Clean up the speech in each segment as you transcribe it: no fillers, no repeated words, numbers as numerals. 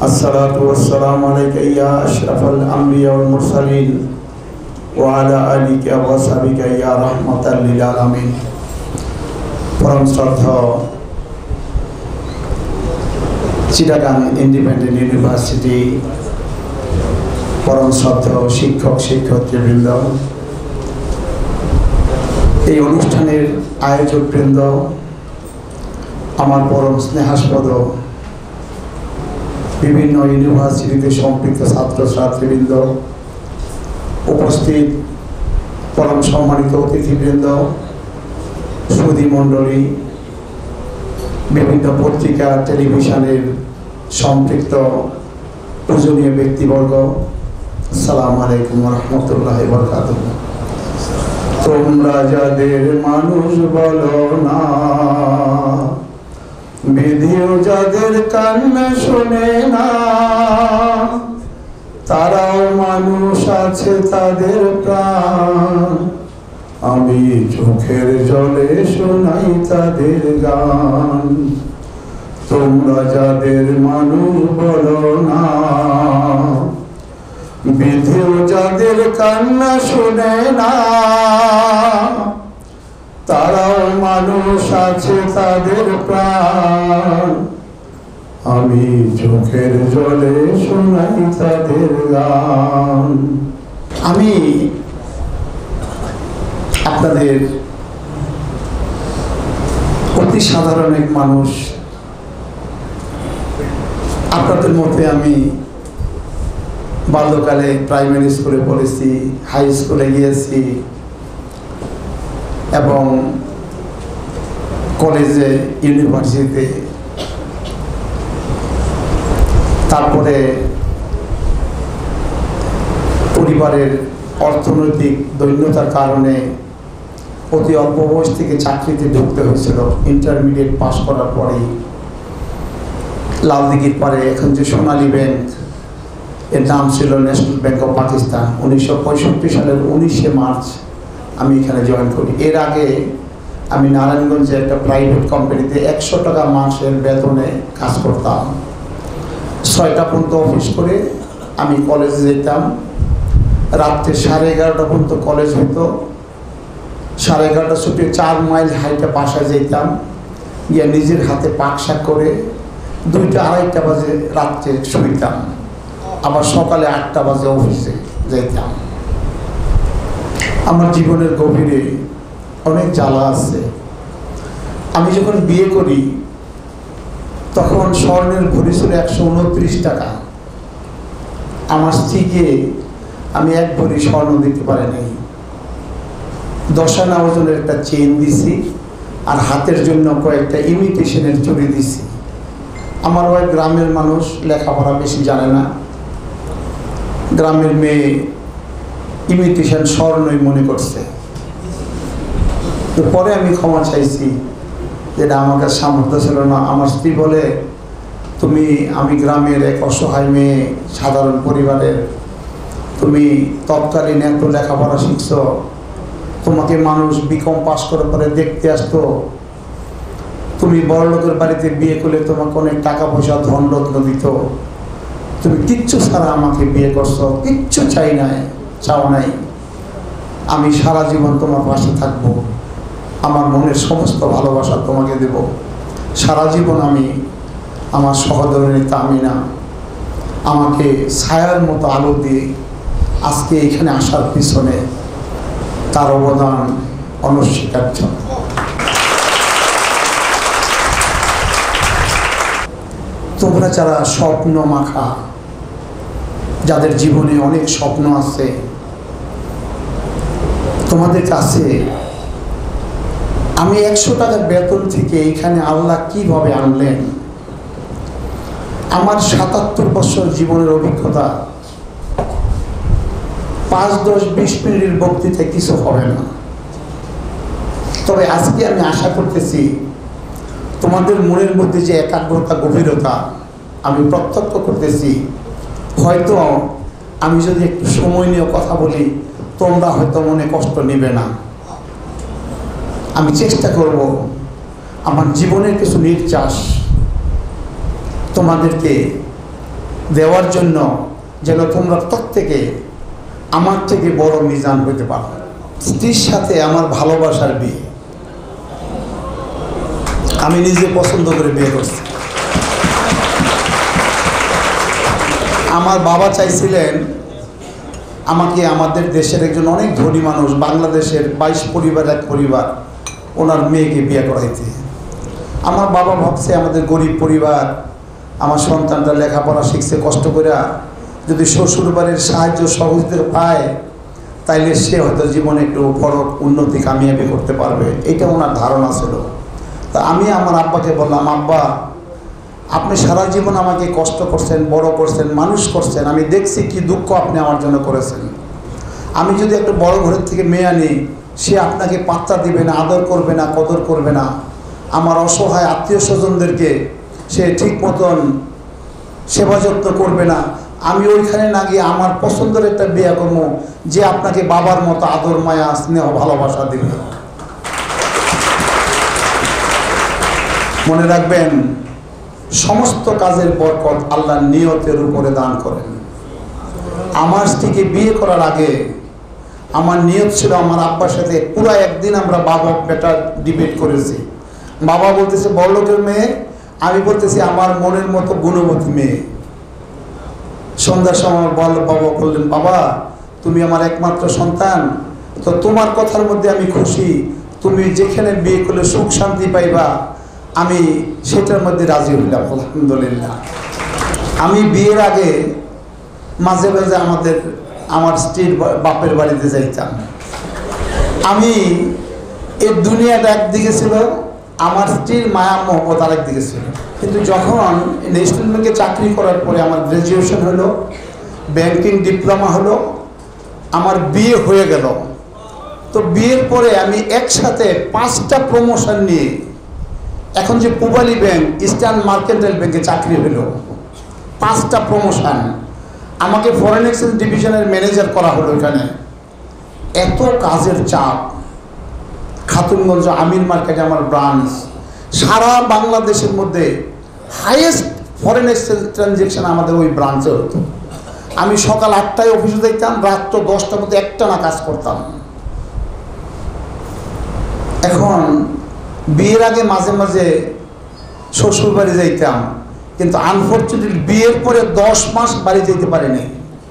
अस्सलातु वस्सलामु अलैका या अशरफल अंबिया वल मुरसलीन व अला आलिका व सहाबिका या रहमतल लिल आलामीन। परम श्रद्धा चिटागांग इंडिपेंडेंट यूनिवर्सिटी परम श्रद्धा शिक्षक शिक्षार्थीबृंद এই অনুষ্ঠানের আয়োজকবৃন্দ আমার পরম স্নেহাস্পদ বিভিন্ন ইউনিভার্সিটিতে সম্পৃক্ত ছাত্র ছাত্রীবৃন্দ উপস্থিত পরম সম্মানিত অতিথিবৃন্দ সুধী মণ্ডলী বিভিন্ন পত্রিকা টেলিভিশনের সম্পৃক্ত পূজনীয় ব্যক্তিবর্গ আসসালামু আলাইকুম ওয়া রাহমাতুল্লাহি ওয়া বারাকাতুহু। তোমরা যাদের মানুষ বলো না, বিধিও যাদের কান্না শোনে না, তারাও মানুষ আছে তাদের প্রাণ, আমি চোখের জলে শোনাই তাদের গান। তোমরা যাদের মানুষ বলো না, বিধিও যাদের কান্না শোনে না, তারাও মানুষ আছে তাদের প্রাণ, আমি চোখের জলে শোনাই তাদের গান। আমি আপনাদের অতি সাধারণ এক মানুষ। আপনাদের মধ্যে আমি বাল্যকালে প্রাইমারি স্কুলে পড়েছি, হাই স্কুলে গিয়েছি এবং কলেজে ইউনিভার্সিটিতে, তারপরে পরিবারের অর্থনৈতিক দৈন্যতার কারণে অতি অল্প বয়স থেকে চাকরিতে ঢুকতে হয়েছিল। ইন্টারমিডিয়েট পাস করার পরেই লালদিঘির পারে এখন যে সোনালী ব্যাংক, এর নাম ছিল ন্যাশনাল ব্যাংক অফ পাকিস্তান। 1965 সালের 19শে মার্চ আমি এখানে জয়েন করি। এর আগে আমি নারায়ণগঞ্জে একটা প্রাইভেট কোম্পানিতে 100 টাকা মাসের বেতনে কাজ করতাম। 6টা পর্যন্ত অফিস করে আমি কলেজে যেতাম। রাত্রে 11:30 পর্যন্ত কলেজ হতো। 11:30 ছুটে 4 মাইল হাইটে বাসায় যেতাম, গিয়ে নিজের হাতে পাক শাক করে 2টা 2:30 বাজে রাত্রে শুইতাম। আবার সকালে 8টা বাজে অফিসে যেতাম। আমার জীবনের গভীরে অনেক জ্বালা আছে। আমি যখন বিয়ে করি তখন স্বর্ণের ভরি ছিল 129 টাকা। আমার স্ত্রীকে আমি 1 ভরি স্বর্ণ দিতে পারিনি। 10 আনা ওজনের একটা চেইন দিছি আর হাতের জন্য কয়েকটা ইমিটেশনের চুড়ি দিছি। আমার ওই গ্রামের মানুষ, লেখাপড়া বেশি জানে না, গ্রামের মেয়ে ইমিটেশন স্বর্ণই মনে করছে। পরে আমি ক্ষমা চাইছি, যেটা আমার কাছে সামর্থ্য ছিল না। আমার স্ত্রী বলে, আমি গ্রামের এক অসহায় মেয়ে, সাধারণ পরিবারের, তুমি তৎকালীন এত লেখাপড়া শিখছ, তোমাকে মানুষ বিকম পাস করার পরে দেখতে আসতো, তুমি বড় লোকের বাড়িতে বিয়ে করলে তোমাকে অনেক টাকা পয়সা ধন রত্ন দিত, তুমি কিচ্ছু ছাড়া আমাকে বিয়ে করছো, কিচ্ছু চাও নাই। আমি সারা জীবন তোমার পাশে থাকবো, আমার মনের সমস্ত ভালোবাসা তোমাকে দেব। সারা জীবন আমি আমার সহধর্মিণী তামিনা আমাকে ছায়ার মতো আলো দিয়ে আজকে এখানে আসার পিছনে তার অবদান অনস্বীকার্য। তোমরা যারা স্বপ্ন মাখা, যাদের জীবনে অনেক স্বপ্ন আছে, তোমাদের কাছে আমি 100 টাকার বেতন থেকে এইখানে আল্লাহ কিভাবে আনলেন, আমার 77 বছর জীবনের অভিজ্ঞতা 5, 10, 20 মিনিটের বক্তৃতায় কিছু হবে না। তবে আজকে আমি আশা করতেছি তোমাদের মনের মধ্যে যে একাগ্রতা, গভীরতা আমি প্রত্যক্ষ করতেছি, হয়তো আমি যদি একটু সময় নিয়ে কথা বলি তোমরা হয়তো মনে কষ্ট নেবে না। আমি চেষ্টা করব আমার জীবনের কিছু নির্যাস তোমাদেরকে দেওয়ার জন্য, যেন তোমরা প্রত্যেকে আমার থেকে বড় মিজান হইতে পারো। স্ত্রীর সাথে আমার ভালোবাসার বিয়ে, আমি নিজে পছন্দ করে বিয়ে করছি। আমার বাবা চাইছিলেন আমাকে আমাদের দেশের একজন অনেক ধনী মানুষ, বাংলাদেশের 22 পরিবার এক পরিবার, ওনার মেয়েকে বিয়ে করাইতে। আমার বাবা ভাবছে আমাদের গরিব পরিবার, আমার সন্তানটা লেখাপড়া শিখছে কষ্ট করে, যদি শ্বশুর বাড়ির সাহায্য সহযোগিতা পায় তাইলে সে হয়তো জীবনে একটু বড় উন্নতি কামিয়াবি করতে পারবে, এটা ওনার ধারণা ছিল। তা আমি আমার আব্বাকে বললাম, আব্বা আপনি সারা জীবন আমাকে কষ্ট করছেন, বড় করছেন, মানুষ করছেন, আমি দেখছি কি দুঃখ আপনি আমার জন্য করেছেন। আমি যদি একটা বড় ঘরের থেকে মেয়ে আনি, সে আপনাকে পাত্তা দিবে না, আদর করবে না, কদর করবে না, আমার অসহায় আত্মীয় স্বজনদেরকে সে ঠিক মতন সেবা যত্ন করবে না। আমি ওইখানে না গিয়ে আমার পছন্দের একটা বিয়ে করবো, যে আপনাকে বাবার মতো আদর মায়া স্নেহ ভালোবাসা দিবে। মনে রাখবেন, সমস্ত কাজের বরকত আল্লাহ নিয়তের উপরে দান করেন। আমার স্ত্রীকে বিয়ে করার আগে আমার নিয়ত ছিল, আমার আব্বার সাথে পুরো একদিন আমরা বাবা বেটা ডিবেট করেছি। বাবা বলতেছে বড়লোকের মেয়ে, আমি বলতেছি আমার মনের মতো গুণবতী মেয়ে। সন্ধ্যার সময় বাবা বললেন, বাবা তুমি আমার একমাত্র সন্তান, তো তোমার কথার মধ্যে আমি খুশি, তুমি যেখানে বিয়ে করলে সুখ শান্তি পাইবা আমি সেটার মধ্যে রাজি হইলাম। আলহামদুলিল্লাহ। আমি বিয়ের আগে মাঝে মাঝে আমার স্ত্রীর বাপের বাড়িতে যাইতাম। আমি এই দুনিয়াটা একদিকে ছিল, আমার স্ত্রীর মায়া মহব্বত আরেকদিকে ছিল। কিন্তু যখন ন্যাশনাল ব্যাংকে চাকরি করার পরে আমার গ্র্যাজুয়েশন হলো, ব্যাংকিং ডিপ্লোমা হলো, আমার বিয়ে হয়ে গেল, তো বিয়ের পরে আমি একসাথে 5টা প্রমোশন নিয়ে এখন যে পূবালী ব্যাংক, ইস্টার্ন মার্কেন্টাইল ব্যাংকে চাকরি হলো, 5টা প্রমোশন। আমাকে ফরেন এক্সচেঞ্জ ডিভিশনের ম্যানেজার করা হলো। এখানে এত কাজের চাপ। খাতুনগঞ্জ আমির মার্কেটে আমার ব্রাঞ্চ, সারা বাংলাদেশের মধ্যে হাইয়েস্ট ফরেন এক্সচেঞ্জ ট্রানজ্যাকশন আমাদের ওই ব্রাঞ্চে হতো। আমি সকাল 8টায় অফিসে যাইতাম, রাত 10টার মধ্যে একটানা কাজ করতাম। এখন বিয়ের আগে মাঝে মাঝে শ্বশুর বাড়ি যাইতাম, কিন্তু আনফর্চুনেটলি বিয়ের পরে 10 মাস বাড়ি যেতে পারিনি।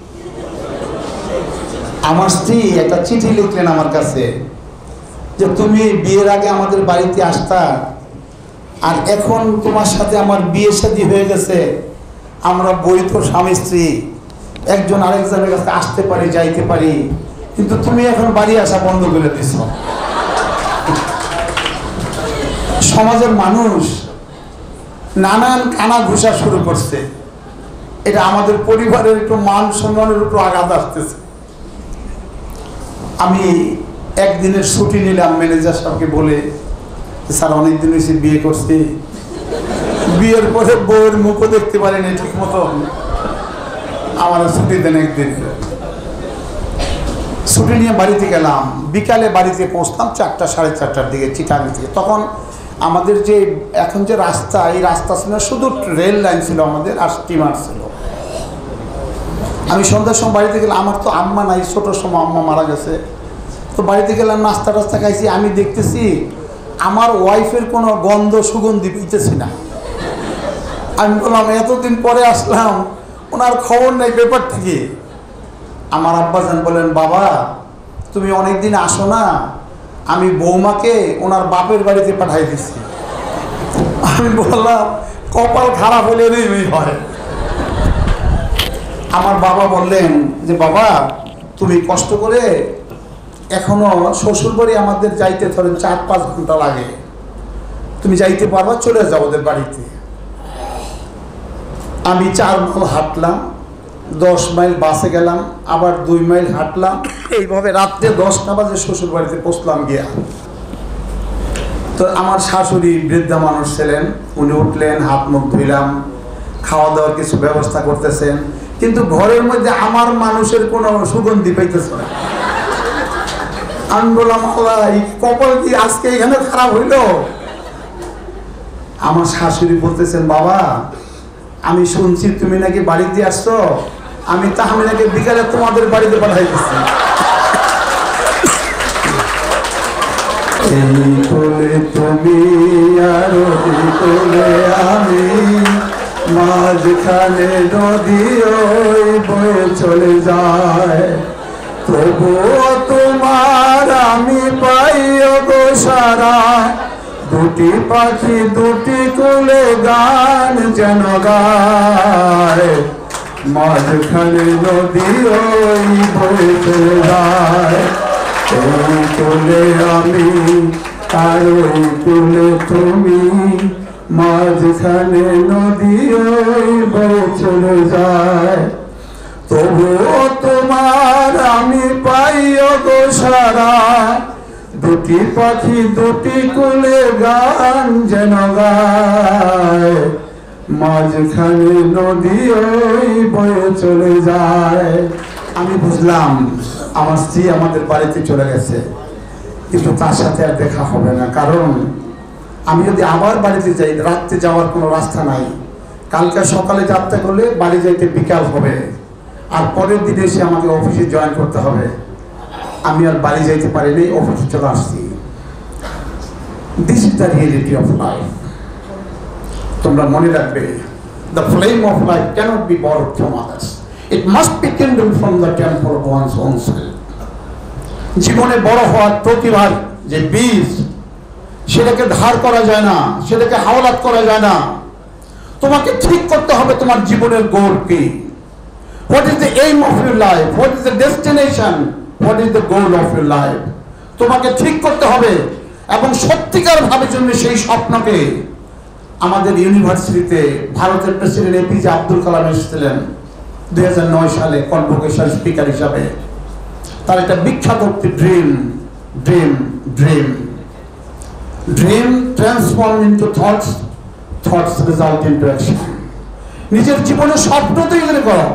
আমার স্ত্রী একটা চিঠি লিখলেন আমার কাছে যে তুমি বিয়ের আগে আমাদের বাড়িতে আসতা, আর এখন তোমার সাথে আমার বিয়ে শাদী হয়ে গেছে, আমরা বৈধ স্বামী স্ত্রী, একজন আরেকজনের কাছে আসতে পারি যাইতে পারি, কিন্তু তুমি এখন বাড়ি আসা বন্ধ করে দিছ। সমাজের মানুষ নানান কানা ঘুষা শুরু করছে। এটা আমাদের পরিবারের একটু মান সম্মানের উপর আঘাত আসতেছে। আমি একদিনের ছুটি নিলাম ম্যানেজার সাহেবকে বলে, স্যার অনেকদিন হয়েছে বিয়ে করছি, বিয়ের পরে বউয়ের মুখও দেখতে পারিনি ঠিক মতো, আমার ছুটি দেন একদিন। ছুটি নিয়ে বাড়িতে গেলাম, বিকালে বাড়িতে পৌঁছতাম 4টা 4:30টার দিকে চিটাং থেকে। তখন আমাদের যে এখন যে রাস্তা, এই রাস্তা ছিল শুধু রেল লাইন ছিল আমাদের, আর স্টিমার ছিল। আমি সন্ধ্যার সময় বাড়িতে গেলাম, আমার তো আম্মা নাই, ছোটোর সময় আম্মা মারা গেছে। তো বাড়িতে গেলাম, নাস্তা টাস্তা খাইছি, আমি দেখতেছি আমার ওয়াইফের কোনো গন্ধ সুগন্ধি পেতেছি না। আমি বললাম এতদিন পরে আসলাম, ওনার খবর নেই, ব্যাপারটা কি? আমার আব্বাজান বলেন, বাবা তুমি অনেকদিন আসো না, আমি বৌমাকে ওনার বাপের বাড়িতে পাঠাই দিছি। আমি বললাম কপাল খারাপ হলে এরই হয়। আমার বাবা বললেন যে বাবা তুমি কষ্ট করে, এখনো শ্বশুর বাড়ি আমাদের যাইতে ধরেন 4-5 ঘন্টা লাগে, তুমি যাইতে পারবা, চলে যাও ওদের বাড়িতে। আমি 4 মাইল হাঁটলাম, 10 মাইল বাসে গেলাম, আবার 2 মাইল হাঁটলাম, এইভাবে রাত্রে 10টা বাজে শ্বশুর বাড়িতে পৌঁছলাম গিয়া। তো আমার শাশুড়ি বৃদ্ধা মানুষ ছিলেন, উনি উঠলেন, হাত মুখ ধুইলাম, খাওয়া দাওয়ার কিছু ব্যবস্থা করতেছেন, কিন্তু ঘরের মধ্যে আমার মানুষের কোনো সুগন্ধি পাইতেছে না। আমি বললাম আল্লাহ কপাল কি আজকে এখানে খারাপ হইল? আমার শাশুড়ি বলতেছেন, বাবা আমি শুনছি তুমি নাকি বাড়িতে আসছো, আমি তাহমিনাকে বিকালে তোমাদের বাড়িতে পাঠাই দিচ্ছি। এই কোলে তুমি আর ওই কোলে আমি, মাঝখানে নদী ওই বয়ে চলে যায়, তবুও তোমার আমি পাইও গো সারা, দুটি পাখি দুটি কোলে গান যেন গায়, মাঝখানে নদী ওই বয়ে চলে যায়, ওই কোলে আমি আর ওই কোলে তুমি, মাঝখানে নদী ওই বয়ে চলে যায়, তবুও তোমার আমি পাইও গো সারা, দুটি পাখি দুটি কোলে গান যেন গায়, মাঝখানে নদী ওই বয়ে চলে যায়। আমি বুঝলাম আমার স্ত্রী আমাদের বাড়িতে চলে গেছে, কিন্তু তার সাথে আর দেখা হবে না, কারণ আমি যদি আবার বাড়িতে যাই রাত্রে যাওয়ার কোনো রাস্তা নাই, কালকে সকালে যাত্রা করলে বাড়ি যাইতে বিকাল হবে, আর পরের দিন এসে আমাকে অফিসে জয়েন করতে হবে। আমি আর বাড়ি যাইতে পারিনি, অফিসে চলে আসছি। This is the reality of life. তোমরা মনে রাখবে, the flame of life cannot be borrowed from others, it must be kindled from the temple of one's own self. জীবনে বড় হওয়ার প্রতিভার যে বীজ, সেটাকে ধার করা যায় না, সেটাকে হাওলাত করা যায় না। তোমাকে ঠিক করতে হবে তোমার জীবনের গোল কি, what is the aim of your life, what is the destination, what is the goal of your life, তোমাকে ঠিক করতে হবে। এবং সত্যিকার ভাবে জন্য সেই স্বপ্নকে, আমাদের ইউনিভার্সিটিতে ভারতের প্রেসিডেন্ট এপিজে আব্দুল কালাম এসেছিলেন 2009 সালে কনভোকেশন স্পিকার হিসাবে। তার একটা বিখ্যাত dream, dream, dream, dream transform into thoughts, thoughts result into action. নিজের জীবনে স্বপ্ন তৈরি করো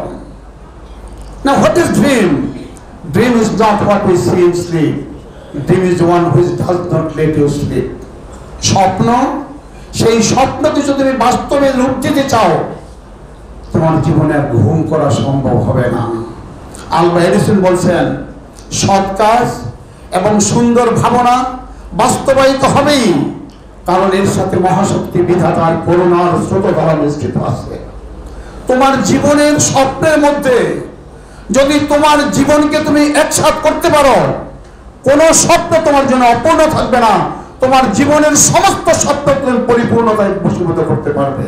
না। What is dream? Dream is not what we see in sleep. Dream is the one which does not let you sleep. স্বপ্ন, সেই স্বপ্নকে যদি তুমি বাস্তবে রূপ দিতে চাও, তোমার জীবনে আর ঘুম করা সম্ভব হবে না। আলবা এডিসন বলছেন, সৎ কাজ এবং সুন্দর ভাবনা বাস্তবায়িত হবেই, কারণ এর সাথে মহাশক্তি বিধাতার করুণার স্রোতধারা মিশ্রিত আছে। তোমার জীবনের স্বপ্নের মধ্যে যদি তোমার জীবনকে তুমি একসাথ করতে পারো, কোন স্বপ্ন তোমার জন্য অপূর্ণ থাকবে না। তোমার জীবনের সমস্ত স্বপ্ন তুমি পরিপূর্ণতায় বশীভূত করতে পারবে।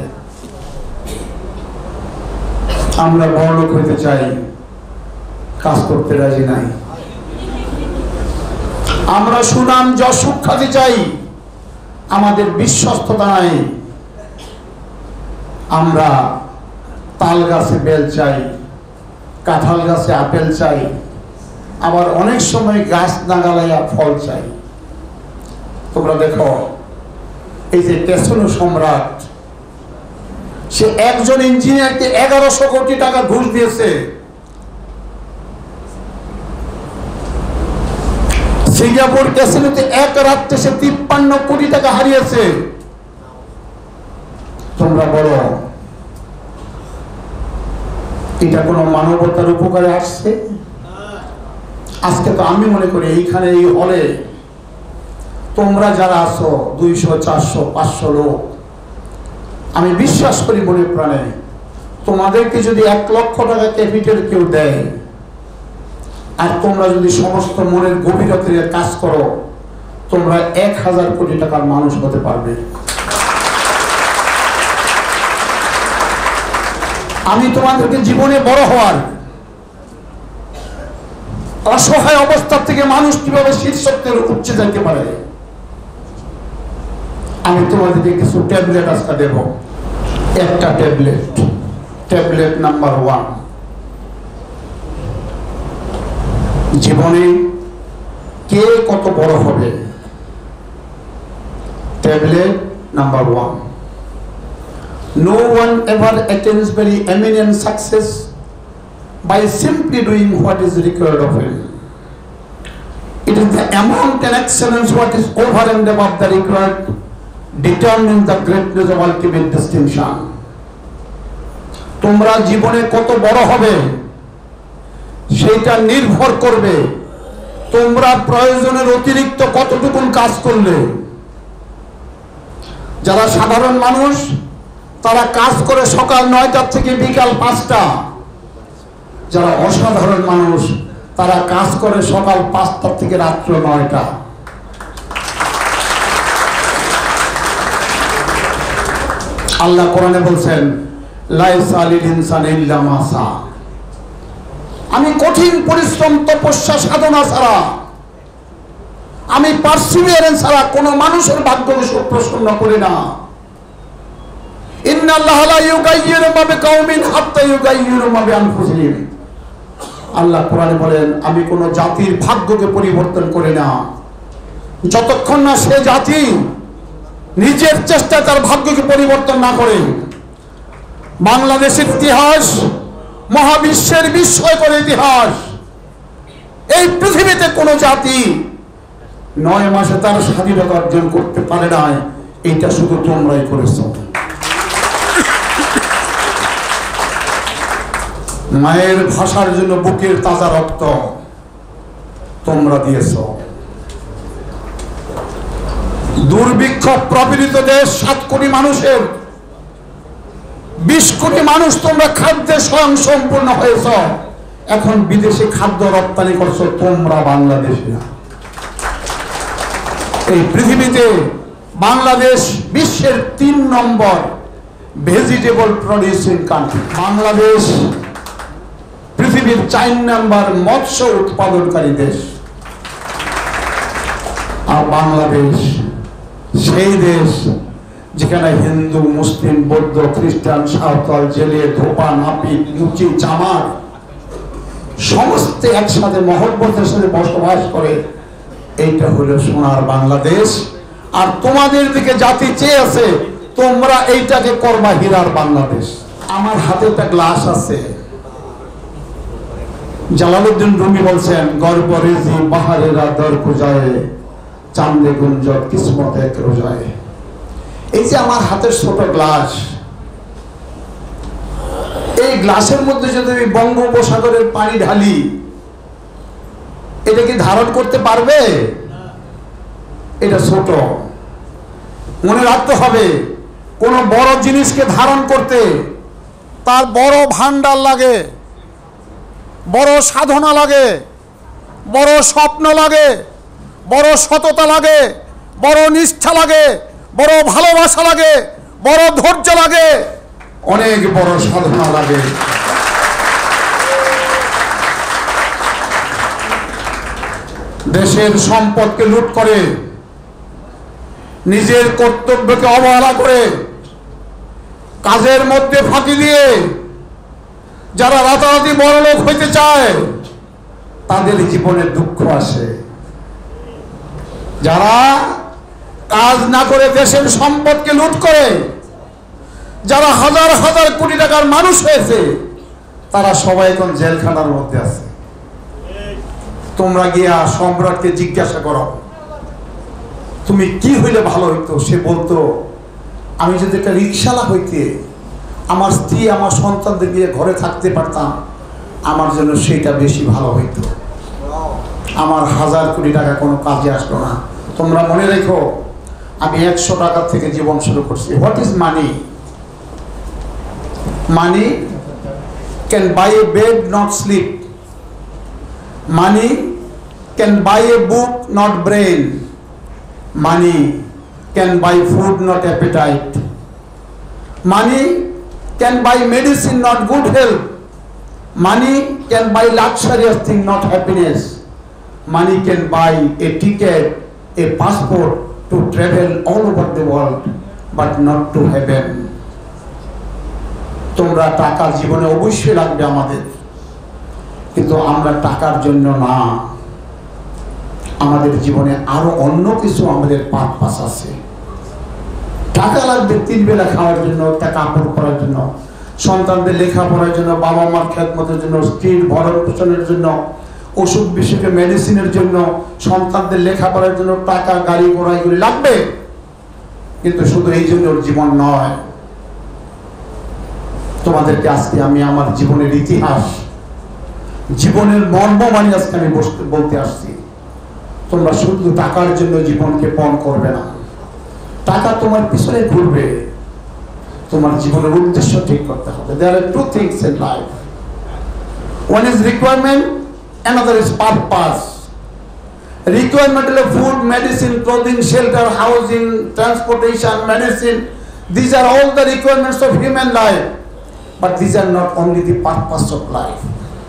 আমরা বড়লোক হইতে চাই, কাজ করতে রাজি নাই। আমরা সুনাম যশ সুখ্যাতি চাই, আমাদের বিশ্বস্ততা নাই। আমরা তাল গাছে বেল চাই, কাঁঠাল গাছে আপেল চাই, আবার অনেক সময় গাছ নাগালাইয়া ফল চাই। তোমরা দেখো, এই যে ক্যাসিনো সম্রাট, সে একজন ইঞ্জিনিয়ারকে 1100 কোটি টাকা ঘুষ দিয়েছে। সিঙ্গাপুর ক্যাসিনোতে এক রাত্রে সে 53 কোটি টাকা হারিয়েছে। তোমরা বলো, এটা কোনো মানবতার উপকারে আসছে? আজকে তো আমি মনে করি এইখানে এই হলে তোমরা যারা আছো 200, 400, 500 লোক, আমি বিশ্বাস করি মনে প্রাণে, তোমাদেরকে যদি 1 লক্ষ টাকা ক্যাপিটাল কেউ দেয়, আর তোমরা যদি সমস্ত মনের গভীরতায় কাজ করো, তোমরা 1000 কোটি টাকার মানুষ হতে পারবে। আমি তোমাদেরকে জীবনে বড় হওয়ার, অসহায় অবস্থা থেকে মানুষ কিভাবে শীর্ষত্বের উচ্চে যেতে পারে, আমি তোমাদেরকে কিছু ট্যাবলেট আজকে দেব। একটা ট্যাবলেট, ট্যাবলেট নাম্বার 1, জীবনে কে কত বড় হবে। Tablet number 1, no one ever attains very eminent success by simply doing what is required of him. It is the amount and excellence what is over and above the required determines the greatness of ultimate distinction. তোমরা জীবনে কত বড় হবে সেটা নির্ভর করবে তোমরা প্রয়োজনের অতিরিক্ত কতটুকুন কাজ করলে। যারা সাধারণ মানুষ তারা কাজ করে সকাল 9টা থেকে বিকাল 5টা, যারা অসাধারণ মানুষ তারা কাজ করে সকাল 5টা থেকে রাত্র 9টা। আল্লাহ কোরআনে বলছেন লাইসা লিল ইনসানি ইল্লা মা সা। আমি কঠিন পরিশ্রম তপস্যা সাধনা ছাড়া, আমি পারসিভিয়ারেন্স ছাড়া কোন মানুষের ভাগ্যকে প্রসন্ন করি না। ইন্নাল্লাহা লা ইউগাইয়িরু মা বিকাউমিন হাত্তা ইউগাইয়িরু মা বিআনফুসিহিম। আল্লাহ কোরআনে বলেন আমি কোন জাতির ভাগ্যকে পরিবর্তন করি না যতক্ষণ না সে জাতি নিজের চেষ্টায় তার ভাগ্যকে পরিবর্তন না করে। বাংলাদেশের ইতিহাস মহাবিশ্বের বিস্ময়কর ইতিহাস। এই পৃথিবীতে কোন জাতি 9 মাসে তার স্বাধীনতা অর্জন করতে পারে না, এটা শুধু তোমরাই করেছো। মায়ের ভাষার জন্য বুকের তাজা রক্ত তোমরা দিয়েছ। দুর্ভিক্ষ প্রপীড়িত দেশ 7 কোটি মানুষের 20 কোটি মানুষ তোমরা খাদ্যে স্বয়ং সম্পূর্ণ হয়েছ। এখন বিদেশে খাদ্য রপ্তানি করছো তোমরা বাংলাদেশিরা। এই পৃথিবীতে বাংলাদেশ বিশ্বের 3 number vegetable producing country. Bangladesh পৃথিবীর 4 নম্বর মৎস্য উৎপাদনকারী দেশ। আর বাংলাদেশ সেই দেশ যেখানে হিন্দু, মুসলিম, বৌদ্ধ, খ্রিস্টান, সাঁওতাল, জেলে, ধোপা, নাপিত, মুচি, চামার সমস্ত একসাথে মহব্বতের সাথে বসবাস করে। এইটা হলো সোনার বাংলাদেশ। আর তোমাদের দিকে জাতি চেয়ে আছে তোমরা এইটাকে করবা হীরার বাংলাদেশ। আমার হাতে একটা গ্লাস আছে। জালালউদ্দিন রুমি বলছেন গর্ব রেজি বাহারেরা দর কুজায়ে চান্দে গুঞ্জত কিসমত এক রোজায়। এই যে আমার হাতের ছোট গ্লাস, এই গ্লাসের মধ্যে যদি আমি বঙ্গোপসাগরের পানি ঢালি এটা কি ধারণ করতে পারবে? এটা ছোট। মনে রাখতে হবে কোন বড় জিনিসকে ধারণ করতে তার বড় ভান্ডার লাগে, বড় সাধনা লাগে, বড় স্বপ্ন লাগে, বড় সততা লাগে, বড় নিষ্ঠা লাগে, বড় ভালোবাসা লাগে, বড় ধৈর্য লাগে, অনেক বড় সাধনা লাগে। দেশের সম্পদকে লুট করে, নিজের কর্তব্যকে অবহেলা করে, কাজের মধ্যে ফাঁকি দিয়ে যারা রাতারাতি বড়লোক হইতে চায় তাদের জীবনে দুঃখ আসে। যারা কাজ না করে দেশের সম্পদকে লুট করে, যারা হাজার হাজার কোটি টাকার মানুষ হয়েছে তারা সবাই এখন জেলখানার মধ্যে আছে। তোমরা গিয়া সম্রাটকে জিজ্ঞাসা করো তুমি কি হইলে ভালো হইতো। সে বলতো আমি যদি একটা রিক্সাওয়ালা হইতে আমার স্ত্রী আমার সন্তানদের নিয়ে ঘরে থাকতে পারতাম আমার জন্য সেটা বেশি ভালো হইতো। আমার হাজার কোটি টাকা কোনো কাজে আসলো না। তোমরা মনে রেখো আমি 100 টাকা থেকে জীবন শুরু করছি। What is money? Money can buy a bed not sleep. Money can buy a book not brain. Money can buy food not appetite. Money can buy medicine not good health. Money can buy luxurious thing not happiness. Money can buy a ticket, a passport to travel all over the world, but not to heaven. তোমরা টাকা জীবনে অবশ্যই লাগবে আমাদের, কিন্তু আমরা টাকার জন্য না। আমাদের জীবনে আরো অন্য কিছু আমাদের পারপাস আছে। টাকা লাগবে 3 বেলা খাওয়ার জন্য, একটা কাপড় পরার জন্য, সন্তানদের লেখাপড়ার জন্য, বাবা মার খেদমতের জন্য, স্ত্রীর ভরণ পোষণের জন্য, ওষুধ বিশেষ মেডিসিনের জন্য, সন্তানদের লেখাপড়ার জন্য টাকা, গাড়ি ঘোড়া এগুলি লাগবে। কিন্তু শুধু এই জন্য ওর জীবন নয়। তোমাদেরকে আজকে আমি আমার জীবনের ইতিহাস, জীবনের মর্মবাণী আজকে আমি বলতে আসছি। তোমরা শুধু টাকার জন্য জীবনকে পণ করবে না। টাকা তোমার পিছনে ঘুরবে, তোমার জীবনের উদ্দেশ্য ঠিক করতে হবে। There are two things in life. One is requirement, another is purpose. Requirement is food, medicine, clothing, shelter, housing, transportation, medicine. These are all the requirements of human life. But these are not only the purpose of life.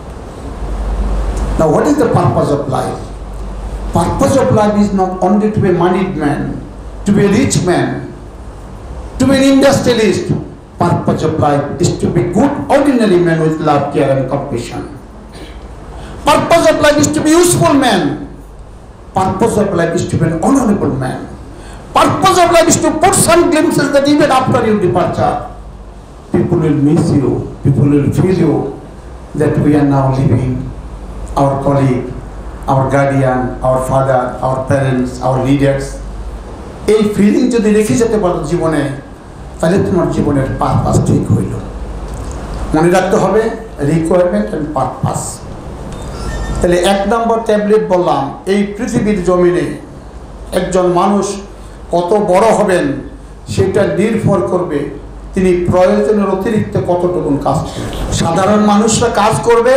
Now what is the purpose of life? Purpose of life is not only to be a moneyed man, to be a rich man, to be an industrialist. Purpose of life is to be good, ordinary man with love, care and compassion. Purpose of life is to be useful man. Purpose of life is to be an honorable man. Purpose of life is to put some glimpses that even after your departure, people will miss you, people will feel you that we are now living, our colleague, our guardian, our father, our parents, our leaders. এই feeling যদি রেখে যেতে পারো জীবনে, তাহলে তোমার জীবনের purpose ঠিক হইল। মনে রাখতে হবে রিকোয়ারমেন্ট অ্যান্ড পারপাস। তাহলে 1 নম্বর ট্যাবলেট বললাম, এই পৃথিবীর জমিনে একজন মানুষ কত বড় হবেন সেটা নির্ভর করবে তিনি প্রয়োজনের অতিরিক্ত কতটুকু কাজ করবেন। সাধারণ মানুষরা কাজ করবে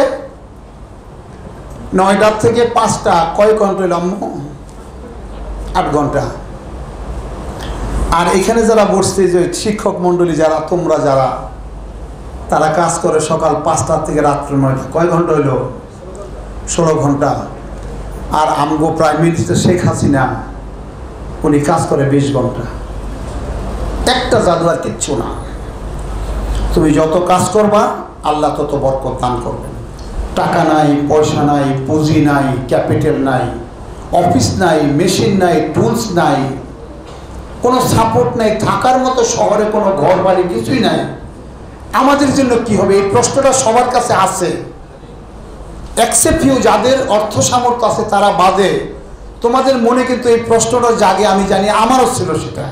9টা থেকে 5টা, কয় ঘন্টা হইলাম? 8 ঘন্টা। আর এখানে যারা বসছে, যে শিক্ষক মন্ডলী যারা, তোমরা যারা, তারা কাজ করে সকাল 5টা থেকে রাত্র 9টা, কয় ঘন্টা হইল? 16 ঘন্টা। আর আমগো প্রাইম মিনিস্টার শেখ হাসিনা উনি কাজ করে 20 ঘন্টা। একটা জাদু আর কিচ্ছু না। তুমি যত কাজ করবা আল্লাহ তত বরকত দান করবেন। টাকা নাই, পয়সা নাই, পুঁজি নাই, ক্যাপিটাল নাই, অফিস নাই, মেশিন নাই, টুলস নাই, কোনো সাপোর্ট নাই, থাকার মতো শহরে কোনো ঘর বাড়ি কিছুই নাই। আমাদের জন্য কি হবে? এই প্রশ্নটা সবার কাছে আছে, এক্সেপ্ট ইউ, যাদের অর্থ সামর্থ্য আছে তারা বাদে। তোমাদের মনে কিন্তু এই প্রশ্নটা জাগে, আমি জানি, আমারও ছিল সেটা।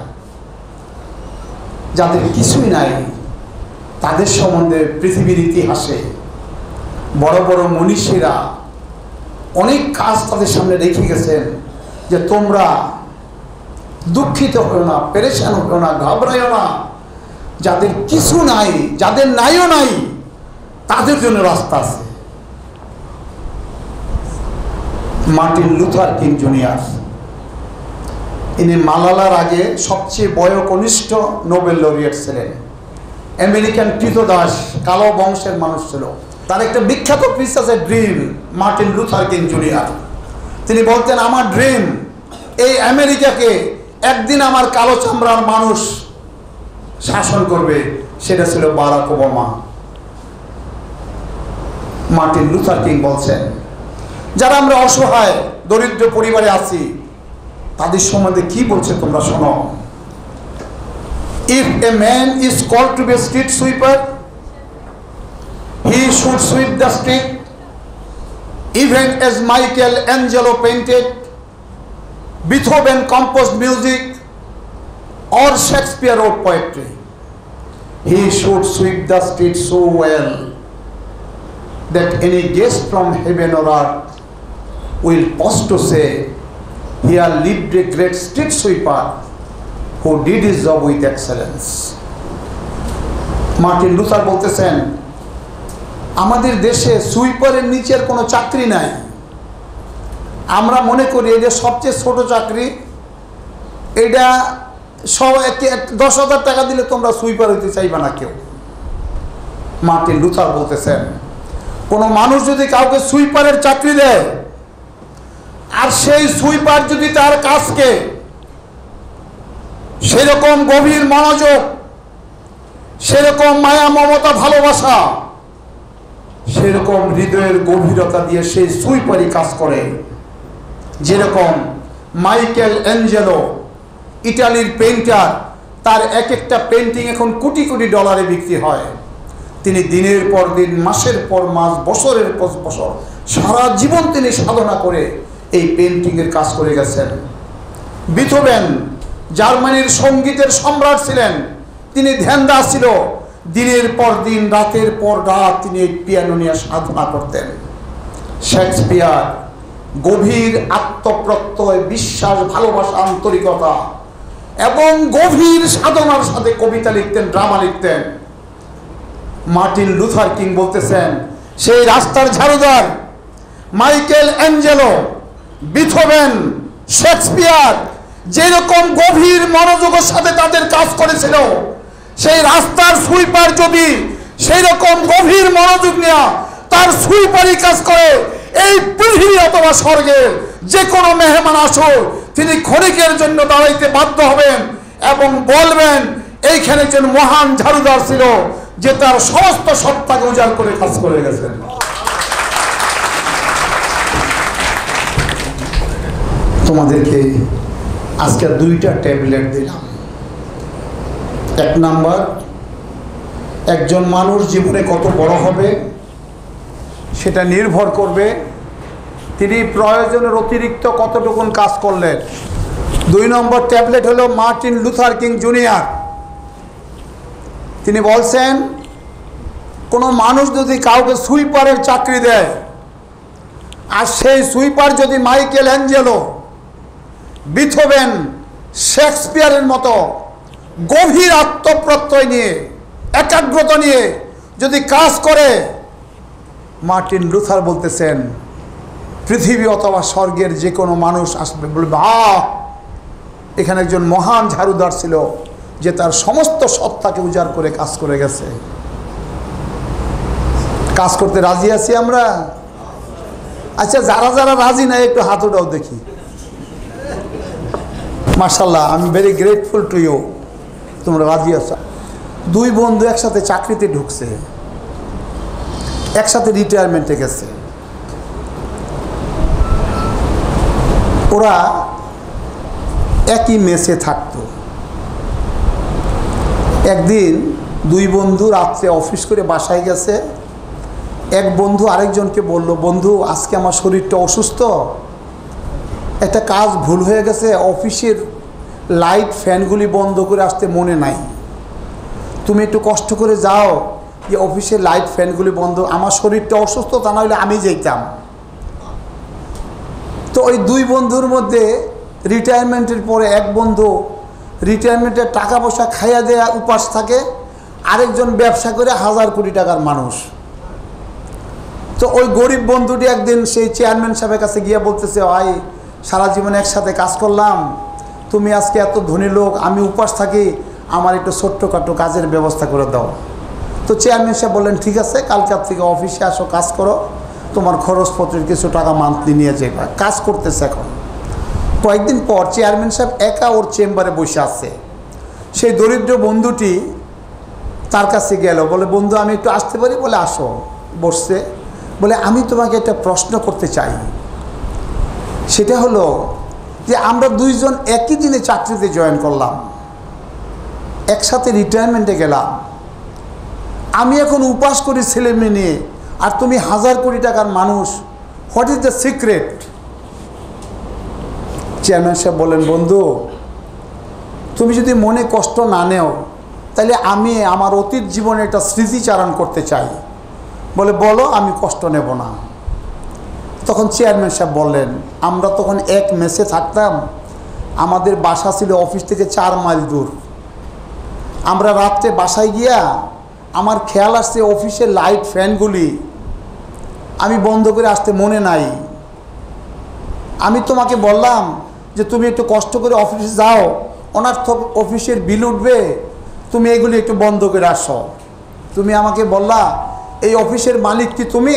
যাদের কিছুই নাই তাদের সম্বন্ধে পৃথিবীর ইতিহাসে বড় বড় মনীষীরা অনেক কাজ তাদের সামনে রেখে গেছেন, যে তোমরা দুঃখিত হও না, পেরেশান হও না, ঘাবড়াইও না। যাদের কিছু নাই, যাদের নাইও নাই, তাদের জন্য রাস্তা আছে। মার্টিন লুথার কিং জুনিয়র, ইনি মালালার আগে সবচেয়ে বয়োকনিষ্ঠ নোবেল লরিয়েট ছিলেন। আমেরিকান কৃতদাস, কালো বংশের মানুষ ছিল। তার একটা বিখ্যাত পিস আছে, dream, Martin Luther King junior. তিনি বলতেন, আমার ড্রিম এই আমেরিকাকে একদিন আমার কালো চামড়ার মানুষ শাসন করবে। সেটা ছিল Barack Obama. Martin Luther King বলছেন, যারা আমরা অসহায় দরিদ্র পরিবারে আছি তাদের সম্বন্ধে কি বলছে তোমরা শোনো। If a man is called to be a street sweeper, he should sweep the street, even as Michelangelo painted, Beethoven composed music, or Shakespeare wrote poetry. He should sweep the street so well that any guest from heaven or earth will pause to say, here lived a great street sweeper who did his job with excellence. Martin Luther বলতেছেন, আমাদের দেশে সুইপারের নিচের কোনো চাকরি নাই। আমরা মনে করি এটা সবচেয়ে ছোট চাকরি, এটা সব 10,000 টাকা দিলে তোমরা সুইপার হইতে চাইবা না কেউ। মার্টিন লুথার বলতেছেন, কোনো মানুষ যদি কাউকে সুইপারের চাকরি দেয়, আর সেই সুইপার যদি তার কাজকে সেরকম গভীর মনোযোগ, সেরকম মায়া, মমতা, ভালোবাসা, সেরকম হৃদয়ের গভীরতা দিয়ে সেই সুইপারই কাজ করে, যেরকম মাইকেল অ্যাঞ্জেলো, ইটালির পেইন্টার, তার এক একটা পেন্টিং এখন কোটি কোটি ডলারে বিক্রি হয়। তিনি দিনের পর দিন, মাসের পর মাস, বছরের পর বছর, সারা জীবন তিনি সাধনা করে এই পেন্টিংয়ের কাজ করে গেছেন। বিথোভেন জার্মানির সঙ্গীতের সম্রাট ছিলেন, তিনি ধ্যানদাস ছিল, দিনের পর দিন রাতের পর রাত তিনি এই পিয়ানো নিয়ে সাধনা করতেন। শেক্সপিয়ার গভীর আত্মপ্রত্যয়, বিশ্বাস, ভালোবাসা, আন্তরিকতা এবং গভীর সাধনার সাথে কবিতা লিখতেন, ড্রামা লিখতেন। মার্টিন লুথার কিং বলতেছেন, সেই রাস্তার ঝাড়ুদার মাইকেল অ্যাঞ্জেলো, বিথোভেন, শেক্সপিয়ার যেরকম গভীর মনোযোগের সাথে তাদের কাজ করেছিল, সেই রাস্তার সুইপার যদি সেই রকম গভীর মনোযোগ নেওয়া তার সুইপারই কাজ করে, এই পৃথিবী অথবা স্বর্গের যে কোনো মেহমান আসুক তিনি ক্ষণিকের জন্য দাঁড়াইতে বাধ্য হবেন এবং বলবেন এইখানে একজন মহান ঝাড়ুদার ছিল যে তার সমস্ত সত্তাকে উজাড় করে কাজ করে গেছেন। তোমাদেরকে আজকে দুইটা ট্যাবলেট দিলাম। এক নাম্বার, একজন মানুষ জীবনে কত বড় হবে সেটা নির্ভর করবে তিনি প্রয়োজনের অতিরিক্ত কতটুকুন কাজ করলেন। 2 নম্বর ট্যাবলেট হলো মার্টিন লুথার কিং জুনিয়র। তিনি বলছেন, কোনো মানুষ যদি কাউকে সুইপারের চাকরি দেয় আর সেই সুইপার যদি মাইকেল অ্যাঞ্জেলো, বিথোভেন, শেক্সপিয়ারের মতো গভীর আত্মপ্রত্যয় নিয়ে, একাগ্রতা নিয়ে যদি কাজ করে, মার্টিন লুথার বলতেছেন পৃথিবী অথবা স্বর্গের যে কোনো মানুষ আসবে বলবে, এখানে একজন মহান ঝাড়ুদার ছিল যে তার সমস্ত সত্তাকে উজাড় করে কাজ করে গেছে। কাজ করতে রাজি আছি আমরা? আচ্ছা, যারা যারা রাজি নাই একটু হাত উঠাও দেখি। মাশাআল্লাহ, আমি ভেরি গ্রেটফুল টু ইউ, তোমরা রাজি আছো। 2 বন্ধু একসাথে চাকরিতে ঢুকছে, একসাথে রিটায়ারমেন্টে গেছে। ওরা একই মেসে থাকতো। একদিন 2 বন্ধু রাত্রে অফিস করে বাসায় গেছে। এক বন্ধু আরেকজনকে বলল, বন্ধু আজকে আমার শরীরটা অসুস্থ, একটা কাজ ভুল হয়ে গেছে, অফিসের লাইট ফ্যানগুলি বন্ধ করে আসতে মনে নাই, তুমি একটু কষ্ট করে যাও যে অফিসের লাইট ফ্যানগুলি বন্ধ, আমার শরীরটা অসুস্থ, তা না হলে আমি যেতাম। তো ওই 2 বন্ধুর মধ্যে রিটায়ারমেন্টের পরে এক বন্ধু রিটায়ারমেন্টের টাকা পয়সা খাইয়া দেয়া উপাস থাকে, আরেকজন ব্যবসা করে 1000 কোটি টাকার মানুষ। তো ওই গরিব বন্ধুটি একদিন সেই চেয়ারম্যান সাহেবের কাছে গিয়ে বলতেছে, ভাই সারা জীবন একসাথে কাজ করলাম, তুমি আজকে এত ধনী লোক, আমি উপাস থাকি, আমার একটু ছোট্টখাটো কাজের ব্যবস্থা করে দাও। তো চেয়ারম্যান সাহেব বললেন, ঠিক আছে, কালকার থেকে অফিসে আসো, কাজ করো, তোমার খরচপত্রের কিছু টাকা মান্থলি নিয়ে যাইবা। কাজ করতেছে। এখন কয়েকদিন পর চেয়ারম্যান সাহেব একা ওর চেম্বারে বসে আছে। সেই দরিদ্র বন্ধুটি তার কাছে গেল, বলে, বন্ধু আমি একটু আসতে পারি? বলে, আসো। বসছে। বলে, আমি তোমাকে একটা প্রশ্ন করতে চাই। সেটা হলো যে আমরা 2 জন একই দিনে চাকরিতে জয়েন করলাম, একসাথে রিটায়ারমেন্টে গেলাম, আমি এখন উপাস করি ছেলে মেয়ে নিয়ে, আর তুমি 1000 কোটি টাকার মানুষ, what is the secret? Chairman সাহেব বলেন, বন্ধু তুমি যদি মনে কষ্ট না নেও তাহলে আমি আমার অতীত জীবনে একটা স্মৃতিচারণ করতে চাই। বলে, বলো, আমি কষ্ট নেব না। তখন চেয়ারম্যান সাহেব বললেন, আমরা তখন এক মেসে থাকতাম, আমাদের বাসা ছিল অফিস থেকে 4 মাইল দূর। আমরা রাত্রে বাসায় গিয়া আমার খেয়াল আসছে অফিসের লাইট ফ্যানগুলি আমি বন্ধ করে আসতে মনে নাই। আমি তোমাকে বললাম যে তুমি একটু কষ্ট করে অফিসে যাও, অনার্থক অফিসের বিল উঠবে, তুমি এগুলি একটু বন্ধ করে আসো। তুমি আমাকে বললা এই অফিসের মালিক কি তুমি?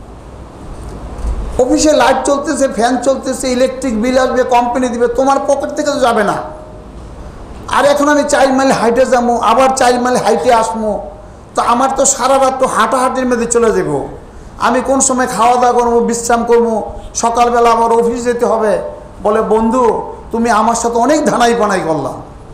অফিসে লাইট চলতেছে, ফ্যান চলতেছে, ইলেকট্রিক বিল আসবে, কোম্পানি দিবে, তোমার পকেট থেকে তো যাবে না। আর এখন আমি 4 মাইল হাইটে যাবো, আবার 4 মাইল হাইটে আসবো, তো আমার তো সারা রাত তো হাঁটাহাঁটির মধ্যে চলে যাব। আমি কোন সময় খাওয়া দাওয়া করবো, বিশ্রাম করবো, সকালবেলা আমার অফিস যেতে হবে। বলে, বন্ধু তুমি আমার সাথে অনেক ধানাই পানাই করলাম,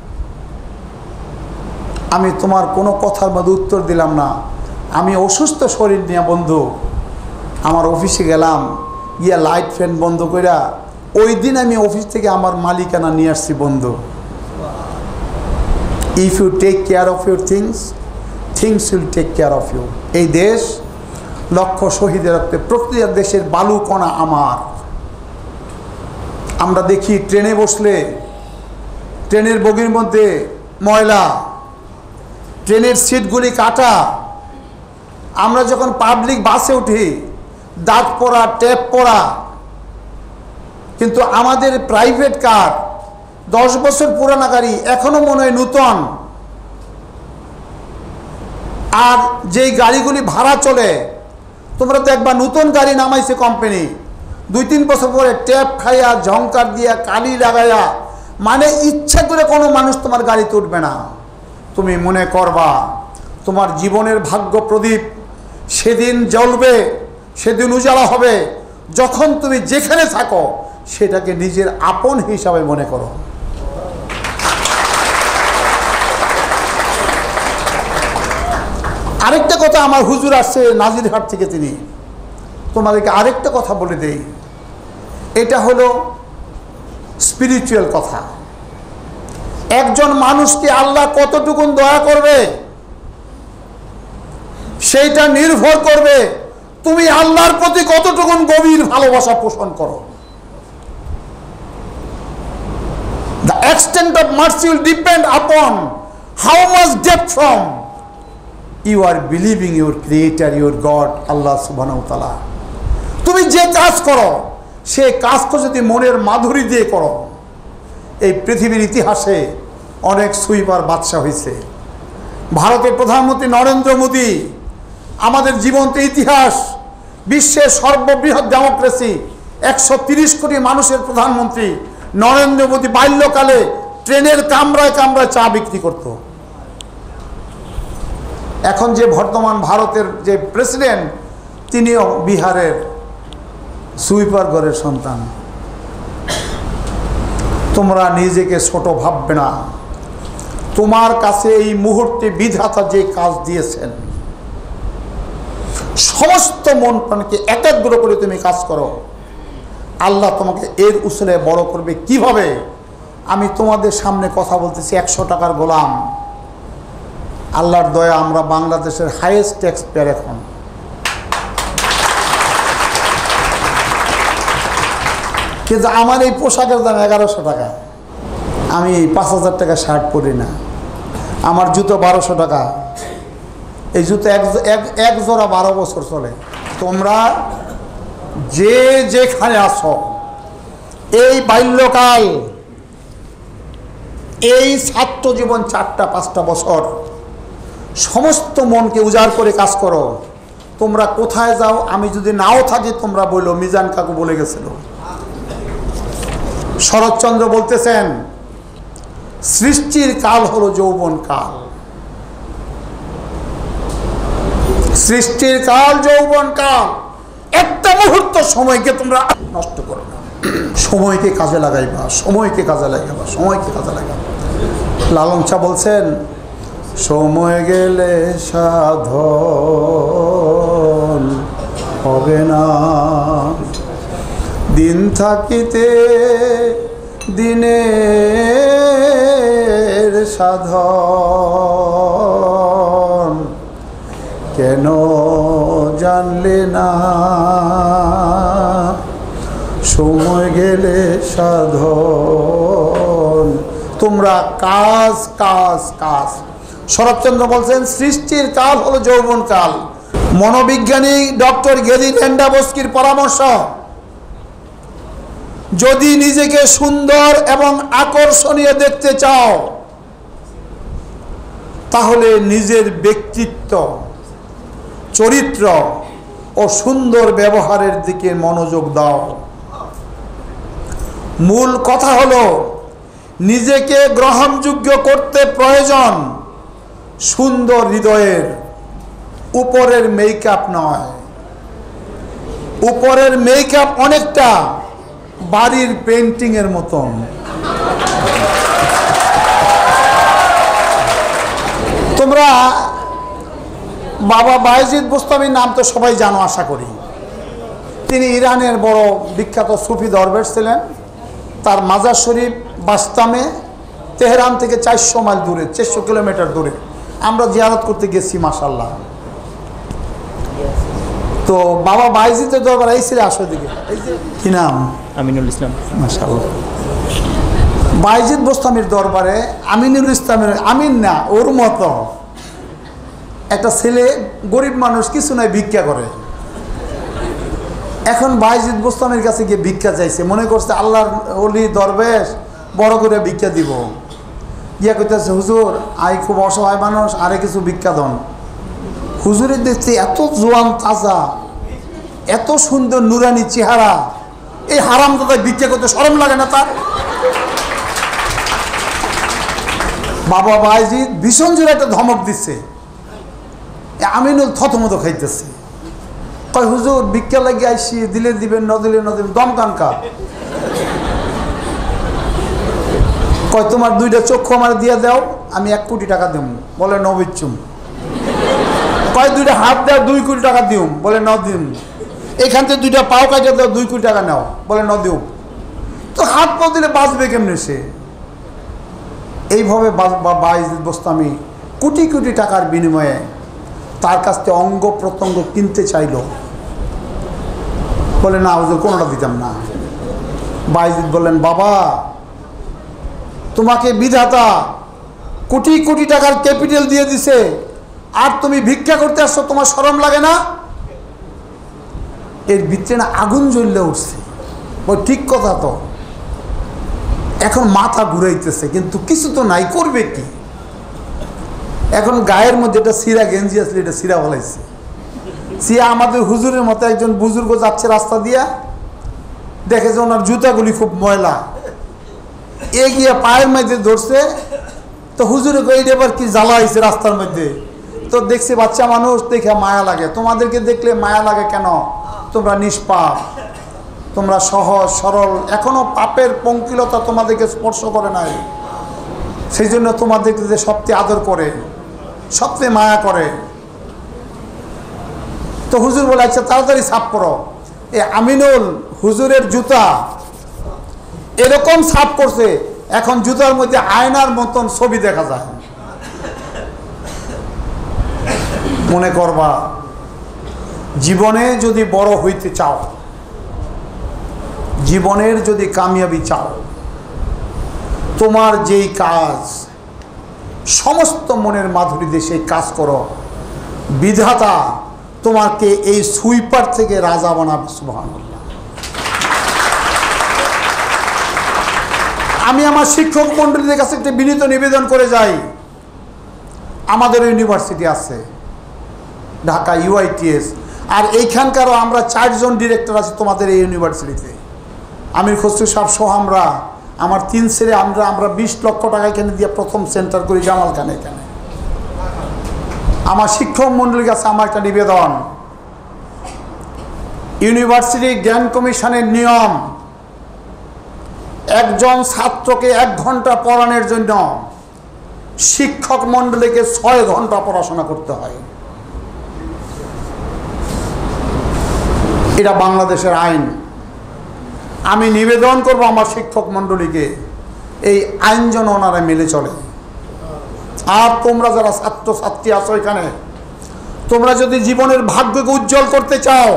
আমি তোমার কোনো কথার মধ্যে উত্তর দিলাম না। আমি অসুস্থ শরীর নিয়ে বন্ধু আমার অফিসে গেলাম, গিয়া লাইট ফ্যান বন্ধ কইরা ওই দিন আমি অফিস থেকে আমার মালিকানা নিয়ে আসছি বন্ধু। If you take care of your things things will take care of you. এই দেশ লক্ষ শহীদের রক্তে, প্রতিটা দেশের বালু কণা আমার। আমরা দেখি ট্রেনে বসলে ট্রেনের বগির মধ্যে ময়লা, ট্রেনের সিটগুলি কাটা। আমরা যখন পাবলিক বাসে উঠি দাঁত পড়া, ট্যাপ পড়া। কিন্তু আমাদের প্রাইভেট কার 10 বছর পুরানা গাড়ি এখনো মনে হয় নূতন। আর যেই গাড়িগুলি ভাড়া চলে, তোমরা দেখবা নতুন গাড়ি নামাইছে কোম্পানি, 2-3 বছর পরে ট্যাপ খাইয়া, ঝংকার দিয়া, কালি লাগাইয়া, মানে ইচ্ছা করে কোনো মানুষ তোমার গাড়িতে উঠবে না। তুমি মনে করবা তোমার জীবনের ভাগ্য প্রদীপ সেদিন জ্বলবে, সেদিন উজালা হবে যখন তুমি যেখানে থাকো সেটাকে নিজের আপন হিসাবে মনে করো। আরেকটা কথা, আমার হুজুর আসছে নাজিরহাট থেকে, তিনি তোমাদেরকে আরেকটা কথা বলে দেই। এটা হলো স্পিরিচুয়াল কথা। একজন মানুষকে আল্লাহ কতটুকুন দয়া করবে সেইটা নির্ভর করবে তুমি আল্লাহর প্রতি কতটুকুন গভীর ভালোবাসা পোষণ করো। The extent of mercy will depend upon how much depth from you are believing your creator, your God, Allah subhanahu wa ta'ala. তুমি যে কাজ করো সে কাজটা যদি মনের মাধুরী দিয়ে করো। এই পৃথিবীর ইতিহাসে অনেক সুইপার বাদশা হয়েছে। ভারতের প্রধানমন্ত্রী নরেন্দ্র মোদী আমাদের জীবন্ত ইতিহাস, বিশ্বের সর্ববৃহৎ ডেমোক্রেসি, 130 কোটি মানুষের প্রধানমন্ত্রী নরেন্দ্র মোদী বাল্যকালে ট্রেনের কামরায় কামরায় চা বিক্রি করত। এখন যে বর্তমান ভারতের যে প্রেসিডেন্ট, তিনিও বিহারের সুইপার ঘরের সন্তান। তোমরা নিজেকে ছোট ভাববে না। তোমার কাছে এই মুহূর্তে বিধাতা যে কাজ দিয়েছেন, সমস্ত মন প্রাণকে একাগ্র করে তুমি কাজ করো, আল্লাহ তোমাকে এর উসলে বড় করবে। কিভাবে? আমি তোমাদের সামনে কথা বলতেছি 100 টাকার গোলাম। আল্লাহর দয়া আমরা বাংলাদেশের হাইয়েস্ট ট্যাক্স পেয়ার এখন। কিন্তু আমার এই পোশাকের দাম 1100 টাকা। আমি 5000 টাকা শার্ট পরি না। আমার জুতো 1200 টাকা। এই জুতো এক জোড়া 12 বছর চলে। তোমরা যে যেখানে আসো, এই বাল্যকাল, এই ছাত্র জীবন 4-5টা বছর, সমস্ত মনকে উজাড় করে কাজ করো। তোমরা কোথায় যাও আমি যদি নাও থাকি তোমরা বলো, মিজান কাকু বলে গেছিল। শরৎচন্দ্র বলতেছেন সৃষ্টির কাল হলো যৌবন কাল। সৃষ্টির কাল যৌবন কাল। একটা মুহূর্ত সময়কে তোমরা নষ্ট করো না। সময়কে কাজে লাগাইবা, সময়কে কাজে লাগাইবা, সময়কে কাজে লাগাইবা। লালন শাহ বলছেন সময় গেলে সাধন হবে না, দিন থাকিতে দিনের সাধন কেন জানলে না, সময় গেলে সাধন। তোমরা কাজ কাজ কাজ। শরৎচন্দ্র বলছেন সৃষ্টির কাল হলো যৌবন কাল। মনোবিজ্ঞানী ডক্টর গেরি ল্যান্ডাবস্কির পরামর্শ, যদি নিজেকে সুন্দর এবং আকর্ষণীয় দেখতে চাও তাহলে নিজের ব্যক্তিত্ব, চরিত্র ও সুন্দর ব্যবহারের দিকে মনোযোগ দাও। মূল কথা হলো নিজেকে গ্রহণযোগ্য করতে প্রয়োজন সুন্দর হৃদয়ের, উপরের মেকআপ নয়। উপরের মেকআপ অনেকটা বাড়ির পেন্টিং এর মতন। তোমরা বাবা বায়েজিদ বুস্তামির নাম তো সবাই জানো আশা করি। তিনি ইরানের বড় বিখ্যাত সুফি দরবেশ ছিলেন। তার মাজার শরীফ বাস্তামে, তেহরান থেকে 400 মাইল দূরে, 400 কিলোমিটার দূরে। আমরা জিয়ারত করতে গেছি মাশাআল্লাহ। তো বাবা বাইজিদের দরবার আইসিরে আসো দিকে, কি নাম? আমিনুল ইসলাম। মাশাআল্লাহ। বাইজিদ বোস্তামির দরবারে আমিনুল ইসলামের, আমিন না ওর মতো একটা ছেলে, গরিব মানুষ, কিছু নাই, ভিক্ষা করে। এখন বাইজিদ বোস্তামির কাছে গিয়ে ভিক্ষা চাইছে, মনে করছে আল্লাহর ওলি দরবেশ বড় করে ভিক্ষা দিব। গিয়া কইতেছে, হুজুর আই খুব অসহায় মানুষ, আরে কিছু ভিক্ষা দন। হুজুরের দেখতে এত জোয়ান তাজা, এত সুন্দর নুরানি চেহারা, এই হারাম দাদা ভিক্ষা করতে শরম লাগে না তার? বাবা বাইজিদ ভীষণ জোরে একটা ধমক দিচ্ছে। আমিনুল থতমত খাইতেছে, কয় হুজুর ভিক্ষা লাগিয়ে আইসি, দিলে দিবেন, ন দিলে ন দিবেন, দম কানকা। কয় তোমার 2টা চক্ষু আমার দিয়ে দাও, আমি 1 কোটি টাকা দেব। বলে ন বিচ্ছুম। কয় 2টা হাত দাও, 2 কোটি টাকা দিও। বলে ন দিম। এখান থেকে 2টা পাও কাটে দাও, 2 কোটি টাকা নাও। বলে ন দিও। তো হাত পাও দিলে বাঁচবে কেমনে সে? এইভাবে বাইজিদ বোস্তামি কোটি কোটি টাকার বিনিময়ে তার কাছ থেকে অঙ্গ প্রত্যঙ্গ কিনতে চাইল। বলে না হুজুর, কোনোটা দিতাম না। বাইজিদ বললেন, বাবা তোমাকে বিধাতা কোটি কোটি টাকার ক্যাপিটাল দিয়ে দিছে, আর তুমি ভিক্ষা করতে আসছো, তোমার শরম লাগে না? এর ভিতরে না আগুন জ্বললে উঠছে। ওই ঠিক কথা তো, এখন মাথা ঘুরাইতেছে, কিন্তু কিছু তো নাই, করবে কি? এখন গায়ের মধ্যে একটা সিরা গেঞ্জি আসলে এটা সিরা বলাইছে। সিয়া আমাদের হুজুরের মতো একজন বুজুর্গ যাচ্ছে রাস্তা দিয়া, দেখে যে ওনার জুতাগুলি খুব ময়লা, এগিয়ে পায়ের মধ্যে ধরছে। তো হুজুরে এইটা এবার কি জ্বালা হয়েছে রাস্তার মধ্যে। তো দেখছে বাচ্চা মানুষ, দেখে মায়া লাগে। তোমাদেরকে দেখলে মায়া লাগে কেন? তোমরা নিষ্পাপ, তোমরা সহজ সরল, এখনো পাপের পঙ্কিলতা তোমাদেরকে স্পর্শ করে নাই, সেই জন্য তোমাদেরকে যে সবচেয়ে আদর করে, সবচেয়ে মায়া করে। তো হুজুর বলে, আচ্ছা তাড়াতাড়ি সাফ করো। এ আমিনুল হুজুরের জুতা এরকম সাফ করছে, এখন জুতার মধ্যে আয়নার মতন ছবি দেখা যায়। মনে করবা, জীবনে যদি বড় হইতে চাও, জীবনের যদি কামিয়াবি চাও, তোমার যেই কাজ সমস্ত মনের মাধুরী দিয়ে সেই কাজ করো, বিধাতা তোমাকে এই সুইপার থেকে রাজা বানাবে। সুবহানাল্লাহ। আমি আমার শিক্ষক মন্ডলীদের কাছে একটা বিনীত নিবেদন করে যাই। আমাদের ইউনিভার্সিটি আছে ঢাকা UITS, আর এইখানকারও আমরা 4 জন ডিরেক্টর আছি তোমাদের এই ইউনিভার্সিটিতে। আমির খসরু সাহেব সহ আমরা, আমার 3 ছেলে, আমরা 20 লক্ষ টাকা এখানে দিয়ে প্রথম সেন্টার করি জামাল খান এখানে। আমার শিক্ষক মন্ডলীর কাছে আমার একটা নিবেদন, ইউনিভার্সিটি জ্ঞান কমিশনের নিয়ম, একজন ছাত্রকে 1 ঘন্টা পড়ানোর জন্য শিক্ষক মন্ডলীকে 6 ঘন্টা পড়াশোনা করতে হয়। এটা বাংলাদেশের আইন। আমি নিবেদন করব আমার শিক্ষক মন্ডলীকে, এই আইন যেন ওনারা মেনে চলে। আর তোমরা যারা ছাত্র ছাত্রী আছো এখানে, তোমরা যদি জীবনের ভাগ্যকে উজ্জ্বল করতে চাও,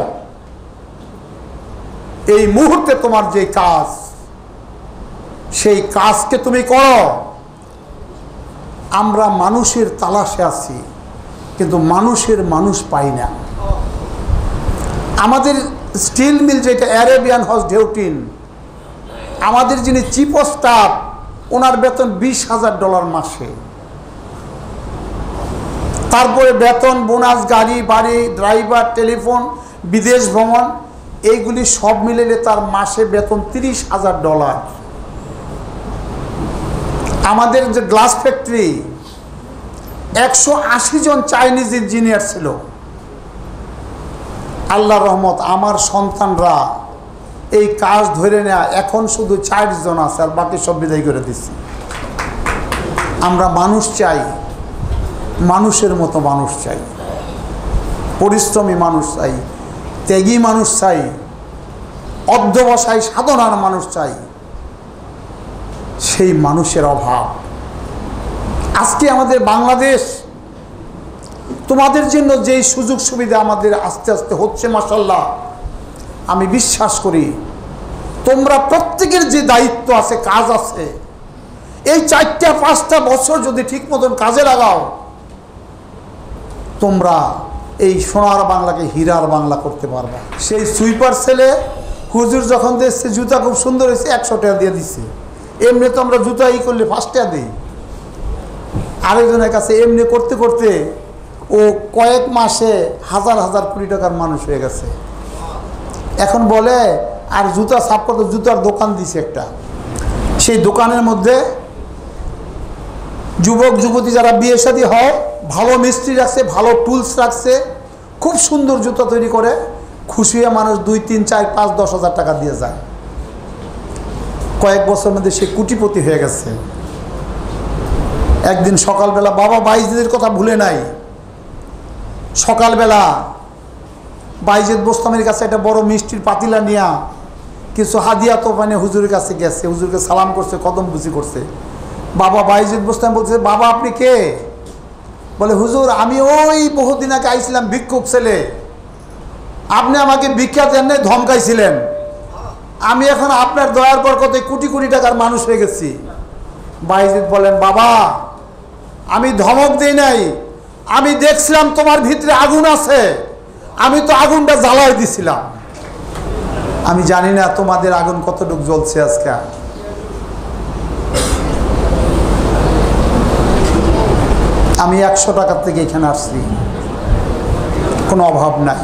এই মুহূর্তে তোমার যে কাজ, সেই কাজকে তুমি করো। আমরা মানুষের তালাশে আছি, কিন্তু মানুষের মানুষ পাই না। আমাদের স্টিল মিল যেটা অ্যারেবিয়ান হাউস ঢেউটিন, আমাদের যিনি চিফ অফ স্টাফ, ওনার বেতন $20,000 মাসে। তারপরে বেতন, বোনাস, গাড়ি বাড়ি, ড্রাইভার, টেলিফোন, বিদেশ ভ্রমণ, এইগুলি সব মিলেলে তার মাসে বেতন $30,000। আমাদের যে গ্লাস ফ্যাক্টরি, 180 জন চাইনিজ ইঞ্জিনিয়ার ছিল। আল্লাহর রহমত, আমার সন্তানরা এই কাজ ধরে নেয়া এখন শুধু 4 জন আছে, আর বাকি সব বিদায় করে দিচ্ছি। আমরা মানুষ চাই, মানুষের মতো মানুষ চাই, পরিশ্রমী মানুষ চাই, ত্যাগী মানুষ চাই, অধ্যবসায় সাধনার মানুষ চাই। সেই মানুষের অভাব। আজকে আমাদের বাংলাদেশ তোমাদের জন্য যেই সুযোগ সুবিধা আমাদের আস্তে আস্তে হচ্ছে মাশাআল্লাহ, আমি বিশ্বাস করি তোমরা প্রত্যেকের যে দায়িত্ব আছে, কাজ আছে, এই 4-5টা বছর যদি ঠিক মতন কাজে লাগাও, তোমরা এই সোনার বাংলাকে হীরার বাংলা করতে পারবা। সেই সুইপার ছেলে হুজুর যখন দেখছে জুতা খুব সুন্দর হয়েছে 100 টাকা দিয়ে দিচ্ছে। এমনি তো আমরা জুতা করলে 5 টাকা দিই। আরেকজনের কাছে এমনি করতে করতে ও কয়েক মাসে হাজার হাজার কোটি টাকার মানুষ হয়ে গেছে। এখন বলে আর জুতা সাফ করতে জুতার দোকান দিছে একটা। সেই দোকানের মধ্যে যুবক যুবতী যারা বিয়ে শাদী হয়, ভালো মিস্ত্রি রাখছে, ভালো টুলস রাখছে, খুব সুন্দর জুতা তৈরি করে, খুশি হয়ে মানুষ 2, 3, 4, 5, 10 হাজার টাকা দিয়ে যায়। কয়েক বছরের মধ্যে সে কোটিপতি হয়ে গেছে। একদিন সকালবেলা, বাবা বাইজিদের কথা ভুলে নাই, সকালবেলা বাইজিদ বোস্তামের কাছে একটা বড় মিষ্টির পাতিলা নিয়া কিছু হাদিয়া তোফানে হুজুরের কাছে গেছে, হুজুরকে সালাম করছে, কদম বুঝি করছে। বাবা বাইজিদ বোস্তাম বলছে, বাবা আপনি কে? বলে হুজুর আমি ওই বহুদিন আগে আইছিলাম, ভিক্ষুক ছেলে, আপনি আমাকে ভিক্ষা দেন নাই, ধমকাইছিলেন, আমি এখন আপনার দয়ার বরকতে কোটি কোটি টাকার মানুষ হয়ে গেছি। বাইজিদ বলেন, বাবা আমি ধমক দিই নাই, আমি দেখছিলাম তোমার ভিতরে আগুন আছে, আমি তো আগুনটা জ্বালাই দিছিলাম। আমি জানি না তোমাদের আগুন কতটুকু জ্বলছে আজকে। আমি 100 টাকার থেকে এখানে আসছি, কোনো অভাব নাই।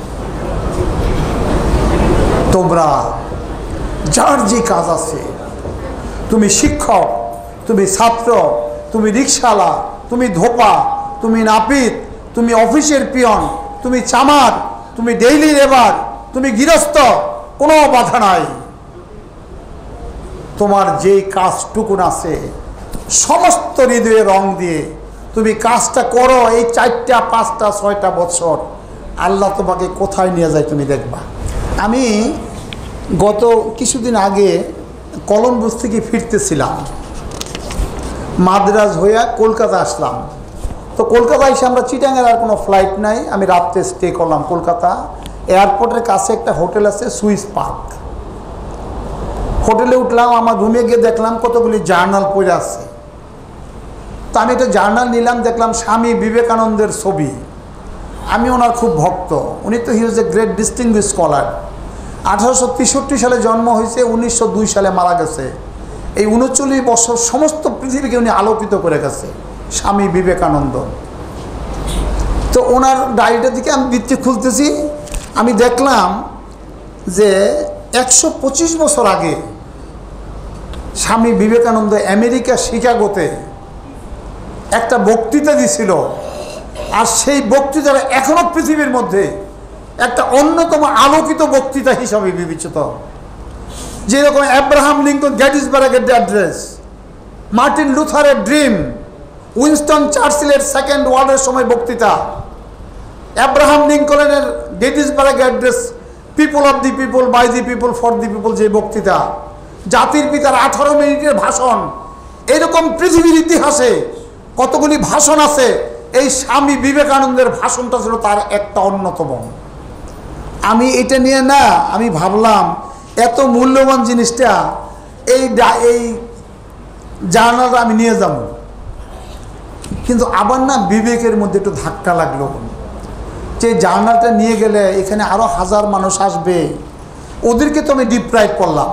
তোমরা যার যে কাজ আছে, তুমি শিক্ষক, তুমি ছাত্র, তুমি রিক্সাওয়ালা, তুমি ধোপা, তুমি নাপিত, তুমি অফিসের পিয়ন, তুমি চামার, তুমি ডেইলি লেবার, তুমি গৃহস্থ, কোনো বাধা নাই। তোমার যেই কাজটুকুন আছে সমস্ত হৃদয়ে রং দিয়ে তুমি কাজটা করো। এই 4টা 5টা 6টা বছর আল্লাহ তোমাকে কোথায় নিয়ে যায় তুমি দেখবা। আমি গত কিছুদিন আগে কলম্বোস থেকে ফিরতেছিলাম, মাদ্রাজ হইয়া কলকাতা আসলাম। তো কলকাতা এসে আমরা চিটাঙের আর কোনো ফ্লাইট নাই, আমি রাত্রে স্টে করলাম কলকাতা এয়ারপোর্টের কাছে একটা হোটেল আছে সুইস পার্ক। হোটেলে উঠলাম, আমার রুমে গিয়ে দেখলাম কতগুলি জার্নাল পড়ে আছে। তো আমি একটা জার্নাল নিলাম, দেখলাম স্বামী বিবেকানন্দের ছবি। আমি ওনার খুব ভক্ত, উনি তো he was a great distinguished scholar. 1863 সালে জন্ম হয়েছে, 1902 সালে মারা গেছে। এই 39 বছর সমস্ত পৃথিবীকে উনি আলোকিত করে গেছে, স্বামী বিবেকানন্দ। তো ওনার ডায়েরিটার দিকে আমি বৃত্তি খুলতেছি, আমি দেখলাম যে 125 বছর আগে স্বামী বিবেকানন্দ আমেরিকা শিকাগোতে একটা বক্তৃতা দিছিল। আর সেই বক্তৃতাটা এখনো পৃথিবীর মধ্যে একটা অন্যতম আলোকিত বক্তৃতা হিসাবে বিবেচিত। যেরকম আব্রাহাম লিঙ্কন গ্যাটিসবার্গের অ্যাড্রেস, মার্টিন লুথারের ড্রিম, উইনস্টন চার্চিলের সেকেন্ড ওয়ার্ল্ডের সময় বক্তৃতা, আব্রাহাম লিঙ্কনের Gettysburg address, people of the people, by the people, for the people যে বক্তৃতা, জাতির পিতার 18 মিনিটের ভাষণ। এরকম পৃথিবীর ইতিহাসে কতগুলি ভাষণ আছে, এই স্বামী বিবেকানন্দের ভাষণটা ছিল তার একটা অন্যতম। আমি এটা নিয়ে না, আমি ভাবলাম এত মূল্যবান জিনিসটা এই জার্নালটা আমি নিয়ে যাব, কিন্তু আবার না বিবেকের মধ্যে একটু ধাক্কা লাগলো যে জার্নালটা নিয়ে গেলে এখানে আরও হাজার মানুষ আসবে, ওদেরকে তো আমি ডিপ্রাইভ করলাম।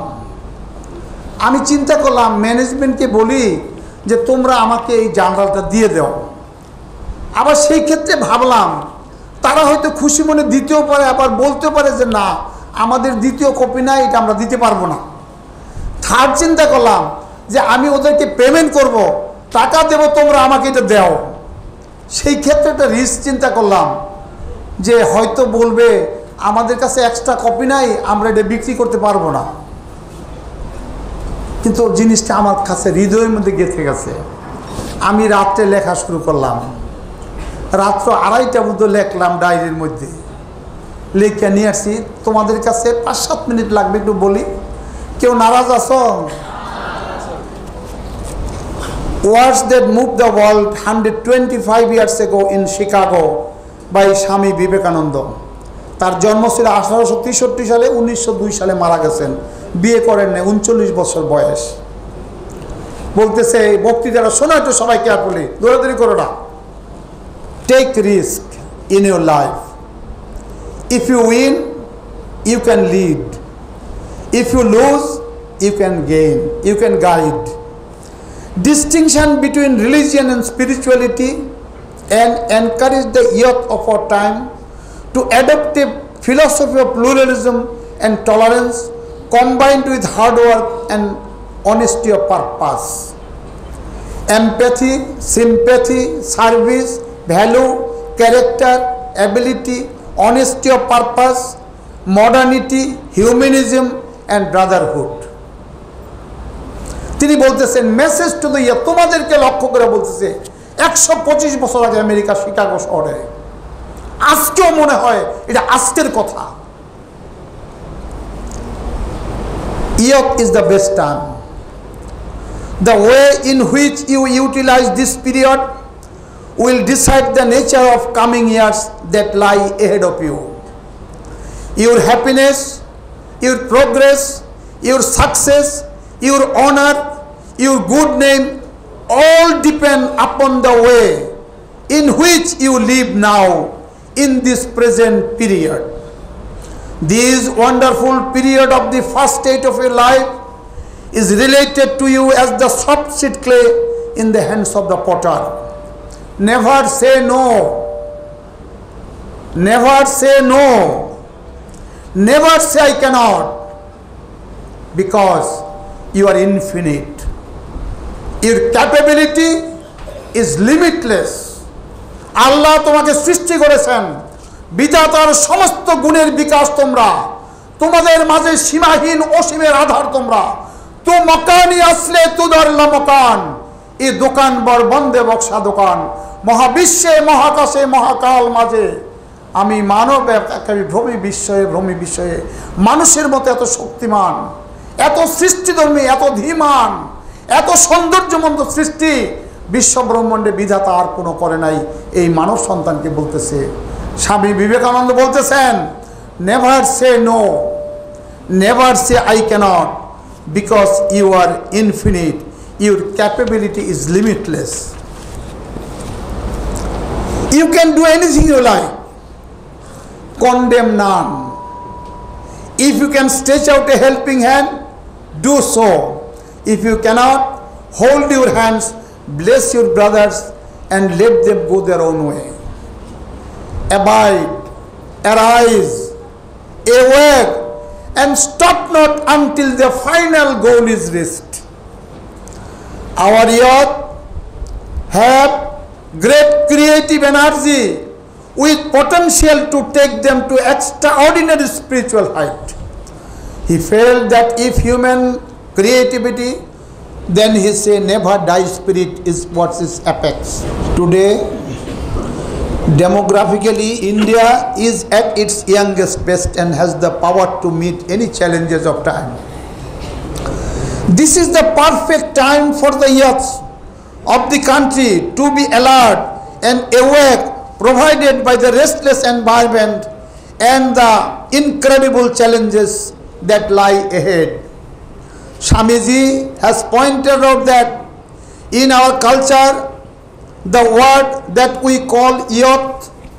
আমি চিন্তা করলাম ম্যানেজমেন্টকে বলি যে তোমরা আমাকে এই জার্নালটা দিয়ে দাও। আবার সেই ক্ষেত্রে ভাবলাম তারা হয়তো খুশি মনে দিতেও পারে, আবার বলতেও পারে যে না আমাদের দ্বিতীয় কপি নাই, এটা আমরা দিতে পারবো না। থার্ড চিন্তা করলাম যে আমি ওদেরকে পেমেন্ট করব, টাকা দেব, তোমরা আমাকে এটা দাও। সেই ক্ষেত্রে একটা রিস্ক চিন্তা করলাম যে হয়তো বলবে আমাদের কাছে এক্সট্রা কপি নাই, আমরা এটা বিক্রি করতে পারবো না। কিন্তু জিনিসটা আমার কাছে হৃদয়ের মধ্যে গেঁথে গেছে। আমি রাত্রে লেখা শুরু করলাম, রাত্র 2:30টা মধ্যে লেখলাম ডায়েরির মধ্যে, লেখা নিয়ে আসছি। তোমাদের কাছে 5-7 মিনিট লাগবে, একটু বলি। কেউ নারাজ আছো? Words that moved the world 125 years ago in Chicago by Swami Vivekananda. তার জন্ম ছিল 1863 সালে, 1902 সালে মারা গেছেন। বিয়ে করেন না, 39 বছর বয়স। বলতেছে এই বক্তৃতাটা শোনো একটু সবাই কেয়ারফুলি, দৌড়াদৌড়ি করো না। Take risk in your life. If you win you can lead. If you lose, you can gain, you can guide. Distinction between religion and spirituality, and encourage the youth of our time to adopt a philosophy of pluralism and tolerance combined with hard work and honesty of purpose. Empathy, sympathy, service, value, character, ability, honesty of purpose, modernity, humanism and brotherhood. তিনি বলতেছেন message to the year, তোমাদেরকে লক্ষ্য করে বলতেছে 125 বছর আগে America Chicago শহরে, আজকেও মনে হয় এটা আজকের কথা। Youth is the best time. The way in which you utilize this period will decide the nature of coming years that lie ahead of you. Your happiness, your progress, your success, your honor, your good name all depend upon the way in which you live now in this present period. This wonderful period of the first stage of your life is related to you as the soft seed clay in the hands of the potter. Never say no. Never say no. Never say I cannot, because you are infinite. Your capability is limitless. আল্লাহ তোমাকে সৃষ্টি করেছেন, বিধাতার সমস্ত গুণের বিকাশ তোমরা, তোমাদের মাঝে সীমাহীন অসীমের আধার তোমরা। তু মকানি আসলে তুদার মকান, এই দোকান বর বন্দে বক্সা দোকান। মহাবিশ্বে মহাকাশে মহাকাল মাঝে আমি মানব ভ্রমী বিষয়ে মানুষের মতো এত শক্তিমান, এত সৃষ্টিধর্মী, এত ধীমান, এত সৌন্দর্যমন্ত সৃষ্টি বিশ্ব ব্রহ্মাণ্ডে বিধাতা আর কোনো করে নাই। এই মানব সন্তানকে বলতেছে স্বামী বিবেকানন্দ বলতেছেন, never say no, never say I cannot, because you are infinite, your capability is limitless. You can do anything you like, condemn none. If you can stretch out a helping hand, do so. If you cannot, hold your hands, bless your brothers and let them go their own way. Abide, arise, awake and stop not until the final goal is reached. Our youth have great creative energy with potential to take them to extraordinary spiritual height. He felt that if human creativity, then he say never die spirit is what is apex. Today, demographically, India is at its youngest best and has the power to meet any challenges of time. This is the perfect time for the youth of the country to be alert and awake, provided by the restless environment and the incredible challenges that lie ahead. Swamiji has pointed out that in our culture, the word that we call youth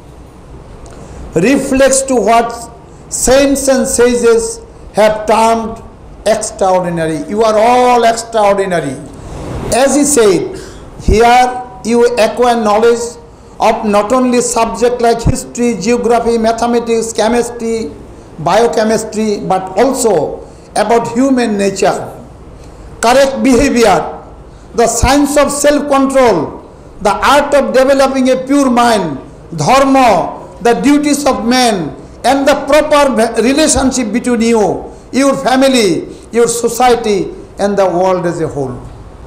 reflects to what saints and sages have termed extraordinary. You are all extraordinary. As he said, here you acquire knowledge of not only subjects like history, geography, mathematics, chemistry, biochemistry, but also about human nature, correct behavior, the science of self-control, the art of developing a pure mind, dharma, the duties of man, and the proper relationship between you, your family, your society, and the world as a whole.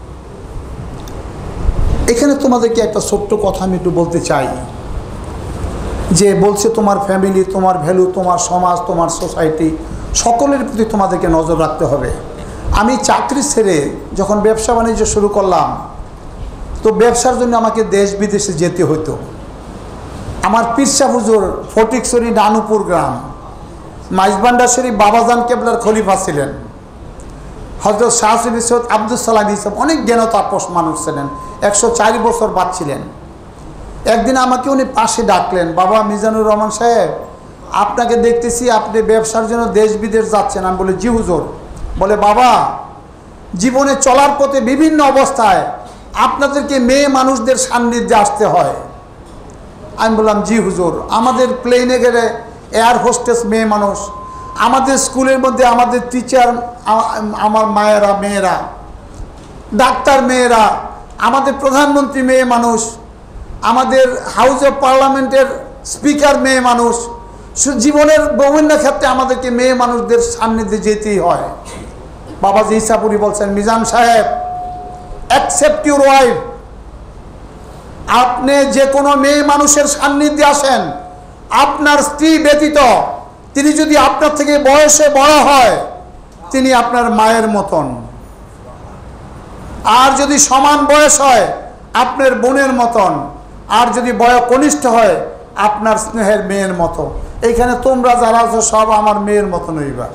এখানে তোমাদেরকে একটা ছোট্ট কথা আমি একটু বলতে চাই, যে বলছে তোমার ফ্যামিলি, তোমার ভ্যালু, তোমার সমাজ, তোমার সোসাইটি, সকলের প্রতি তোমাদেরকে নজর রাখতে হবে। আমি চাকরি ছেড়ে যখন ব্যবসা বাণিজ্য শুরু করলাম, তো ব্যবসার জন্য আমাকে দেশ বিদেশে যেতে হতো। আমার পীরসা হুজুর ফটিকছড়ি নানুপুর গ্রাম, মাইজবান্ডার শরীফ বাবাজান কেবলার খলিফা ছিলেন, হযরত শাহ সৈয়দ আব্দুল সালাম হিসাব অনেক জ্ঞান তাপস মানুষ ছিলেন, 104 বছর বাঁচছিলেন। একদিন আমাকে উনি পাশে ডাকলেন, বাবা মিজানুর রহমান সাহেব, আপনাকে দেখতেছি আপনি ব্যবসার জন্য দেশ বিদেশ যাচ্ছেন। আমি বলি জি হুজুর। বলে বাবা, জীবনে চলার পথে বিভিন্ন অবস্থায় আপনাদেরকে মেয়ে মানুষদের সান্নিধ্যে আসতে হয়। আমি বললাম জি হুজুর। আমাদের প্লেনে গেলে এয়ার হোস্টেস মেয়ে মানুষ, আমাদের স্কুলের মধ্যে আমাদের টিচার আমার মায়েরা মেয়েরা, ডাক্তার মেয়েরা, আমাদের প্রধানমন্ত্রী মেয়ে মানুষ, আমাদের হাউস অফ পার্লামেন্টের স্পিকার মেয়ে মানুষ। জীবনের বিভিন্ন ক্ষেত্রে আমাদেরকে মেয়ে মানুষদের সান্নিধ্যে যেতেই হয়। বাবাজি ইসাপুরি বলছেন, মিজান সাহেব, অ্যাকসেপ্ট ইউর ওয়াইফ। আপনি যে কোনো মেয়ে মানুষের সান্নিধ্যে আসেন, আপনার স্ত্রী ব্যতীত তিনি যদি আপনার থেকে বয়সে বড় হয়, তিনি আপনার মায়ের মতন, আর যদি সমান বয়স হয় আপনার বোনের মতন, আর যদি বয়স কনিষ্ঠ হয় আপনার স্নেহের মেয়ের মতো। এইখানে তোমরা যারা আছো সব আমার মেয়ের মতন হইবা।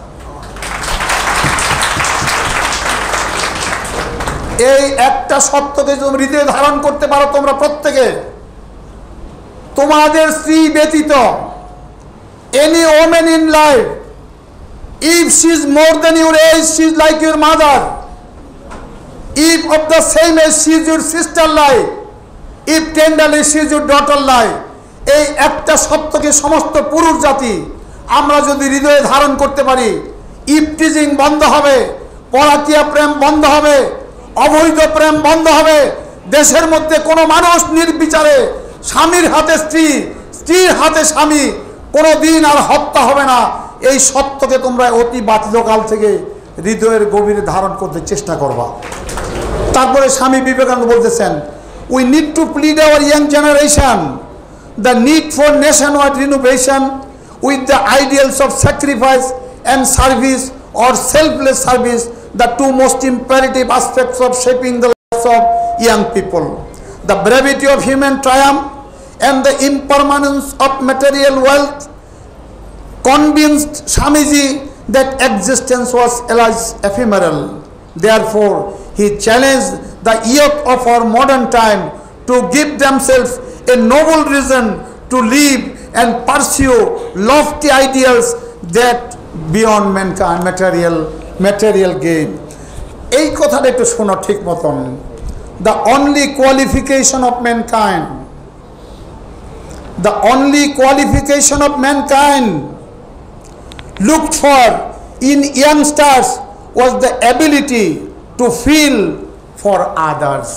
এই একটা সত্যকে যদি হৃদয়ে ধারণ করতে পারো তোমরা প্রত্যেকে, তোমাদের স্ত্রী ব্যতীত any woman in life, if she is more than your age, she is like your mother. If of the same age, she is your sister like. If tenderly, she is your daughter like. এই একটা সত্যকে সমস্ত পুরুষ জাতি আমরা যদি হৃদয়ে ধারণ করতে পারি, ইফটিজিং বন্ধ হবে, পরকীয়া প্রেম বন্ধ হবে, অবৈধ প্রেম বন্ধ হবে। দেশের মধ্যে কোনো মানুষ নির্বিচারে স্বামীর হাতে স্ত্রী, স্ত্রীর হাতে স্বামী কোনো দিন আর হত্যা হবে না। এই সত্যকে তোমরা অতি বাল্যকাল থেকে হৃদয়ের গভীরে ধারণ করতে চেষ্টা করবা। তারপরে স্বামী বিবেকানন্দ বলতেছেন, we need to plead our young generation the need for nationwide renovation with the ideals of sacrifice and service or selfless service, the two most imperative aspects of shaping the lives of young people. The brevity of human triumph and the impermanence of material wealth convinced Swamiji that existence was alas ephemeral. Therefore, he challenged the youth of our modern time to give themselves a noble reason to live and pursue lofty ideals that beyond mankind material gain. এই কথাটা একটু শোনো ঠিক মতন। The only qualification of mankind, the only qualification of mankind looked for in youngsters was the ability to feel for others.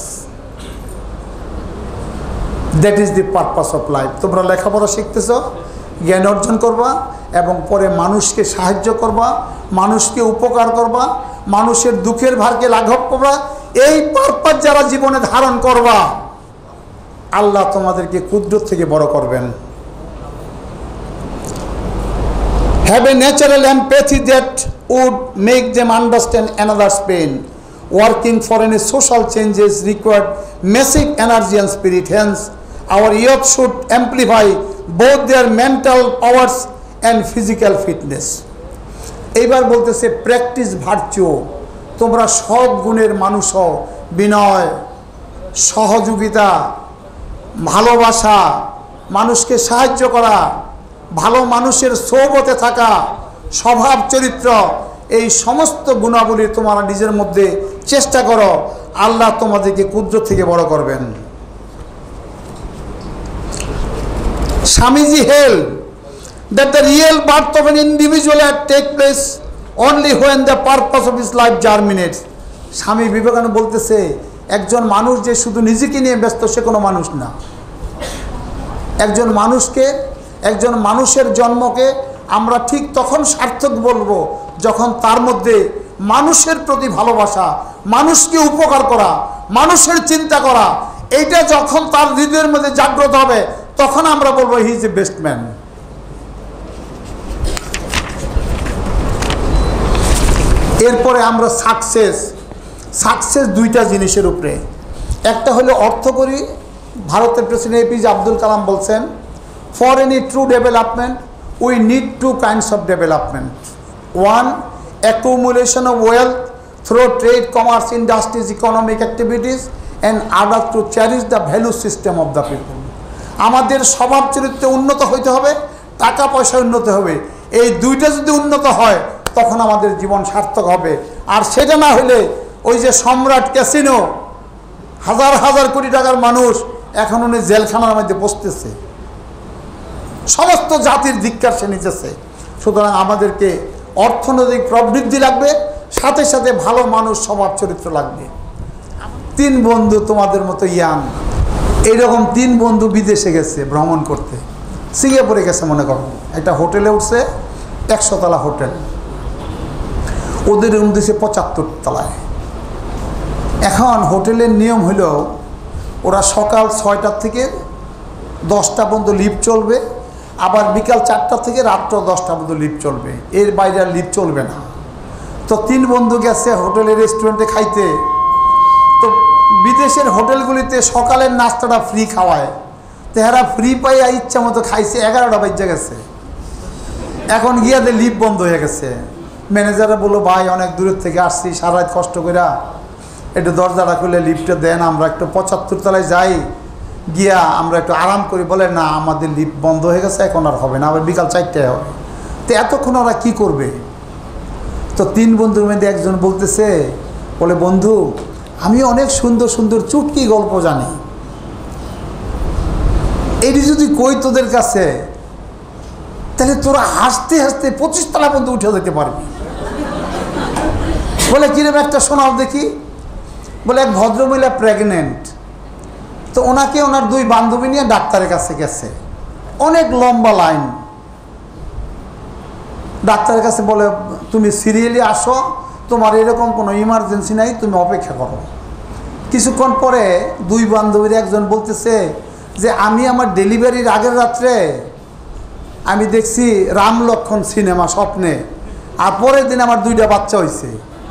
That is the purpose of life. তোমরা লেখাপড়া শিখতেছো, জ্ঞান অর্জন করবা এবং পরে মানুষকে সাহায্য করবা, মানুষকে উপকার করবা, মানুষের দুঃখের ভারকে লাঘব করবা। এই পারপাস যারা জীবনে ধারণ করবা, আল্লাহ তোমাদেরকে কুদরত থেকে বড় করবেন। Have a natural empathy that would make them understand another's pain. Working for any social changes required massive energy and spirit. Hence, our youth should amplify both their mental powers and physical fitness. এইবার বলতেছে practice virtue. তোমরা সৎ গুণের মানুষ হও, বিনয়, সহযোগিতা, ভালোবাসা, মানুষকে সাহায্য করা, ভালো মানুষের সোহবতে থাকা, স্বভাব চরিত্র, এই সমস্ত গুণাবলী তোমরা নিজের মধ্যে চেষ্টা করো, আল্লাহ তোমাদেরকে কুদরত থেকে বড় করবেন। Swamiji held that the real birth of an individual had take place only when the purpose of his life germinates. Swami Vivekananda বলতেছে, একজন মানুষ যে শুধু নিজেকে নিয়ে ব্যস্ত সে কোনো মানুষ না। একজন মানুষের জন্মকে আমরা ঠিক তখন সার্থক বলবো যখন তার মধ্যে মানুষের প্রতি ভালোবাসা, মানুষকে উপকার করা, মানুষের চিন্তা করা, এইটা যখন তার হৃদয়ের মধ্যে জাগ্রত হবে তখন আমরা বলবো he is a best man. এরপরে আমরা সাকসেস দুইটা জিনিসের উপরে। একটা হলো অর্থকরী। ভারতের প্রেসিডেন্ট এপিজে আব্দুল কালাম বলছেন, for any true development we need two kinds of development. One, accumulation of wealth through trade, commerce, industries, economic activities, and other to cherish the value system of the people. আমাদের স্বভাব চরিত্রে উন্নত হইতে হবে, টাকা পয়সা উন্নত হবে। এই দুইটা যদি উন্নত হয় তখন আমাদের জীবন সার্থক হবে। আর সেটা না হলে ওই যে সম্রাট ক্যাসিনো, হাজার হাজার কোটি টাকার মানুষ এখন উনি জেলখানার মধ্যে বসতেছে, সমস্ত জাতির ধিক্কার সে নিতেছে। সুতরাং আমাদেরকে অর্থনৈতিক প্রবৃদ্ধি লাগবে, সাথে সাথে ভালো মানুষ স্বভাব চরিত্র লাগবে। 3 বন্ধু তোমাদের মতো ইয়াং, এইরকম 3 বন্ধু বিদেশে গেছে ভ্রমণ করতে, সিঙ্গাপুরে গেছে মনে করো, একটা হোটেলে উঠছে, 100 তলা হোটেল, ওদের রুম দিয়েছে 75 তলায়। এখন হোটেলের নিয়ম হলো ওরা সকাল 6টা থেকে 10টা পর্যন্ত লিফট চলবে, আবার বিকাল 4টা থেকে রাত্র 10টা পর্যন্ত লিফট চলবে, এর বাইরে আর লিফট চলবে না। তো 3 বন্ধু গেছে হোটেলের রেস্টুরেন্টে খাইতে। তো বিদেশের হোটেলগুলিতে সকালের নাস্তাটা ফ্রি খাওয়ায়, তো এরা ফ্রি পাইয়া ইচ্ছা মতো খাইছে, 11টা বাজে গেছে। এখন গিয়াদের লিফট বন্ধ হয়ে গেছে। ম্যানেজাররা বললো, ভাই অনেক দূরের থেকে আসছি, সারা রাত কষ্ট করে, একটু দরজাটা খুলে লিফটে দেন, আমরা একটু 75 তলায় যাই, গিয়া আমরা একটু আরাম করি। বলে না, আমাদের লিফট বন্ধ হয়ে গেছে, এখন আর হবে না, আবার বিকাল 4টায় হবে। তো এতক্ষণ ওরা কী করবে? তো 3 বন্ধুর মধ্যে একজন বলতেছে, বলে বন্ধু আমি অনেক সুন্দর সুন্দর চুটকি গল্প জানি, এটি যদি কই তোদের কাছে, তাহলে তোরা হাসতে হাসতে 25 তলা পর্যন্ত উঠে যেতে পারবি। বলে কিরকম একটা শোনাও দেখি। বলে এক ভদ্রমহিলা প্রেগনেন্ট, তো ওনাকে ওনার 2 বান্ধবী নিয়ে ডাক্তারের কাছে গেছে, অনেক লম্বা লাইন। ডাক্তারের কাছে বলে, তুমি সিরিয়ালি আসো, তোমার এরকম কোনো ইমার্জেন্সি নাই, তুমি অপেক্ষা করো। কিছুক্ষণ পরে 2 বান্ধবীর একজন বলতেছে যে আমি আমার ডেলিভারির আগের রাত্রে আমি দেখছি রাম লক্ষণ সিনেমা স্বপ্নে, আর পরের দিন আমার 2টা বাচ্চা হয়েছে।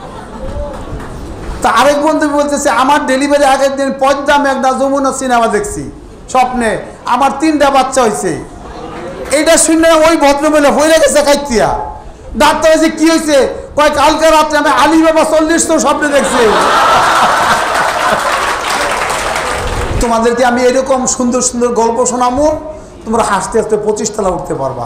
তা আরেক বন্ধু বলতেছে আমার ডেলিভারি আগের দিন পদ্মা মেঘনা যমুনা সিনেমা দেখছি স্বপ্নে, আমার 3টা বাচ্চা হয়েছে। এইটা শুনে ওই ভদ্রমহিলা হয়ে গেছে খাইতিয়া। ডাক্তার হয়েছে কি হয়েছে? কয় কালকে রাত্রে আমি আলিবাবা 40 স্বপ্নে দেখছি। তোমাদেরকে আমি এরকম সুন্দর সুন্দর গল্প শোনাবো, তোমরা হাসতে হাসতে 25 তলা উঠতে পারবা।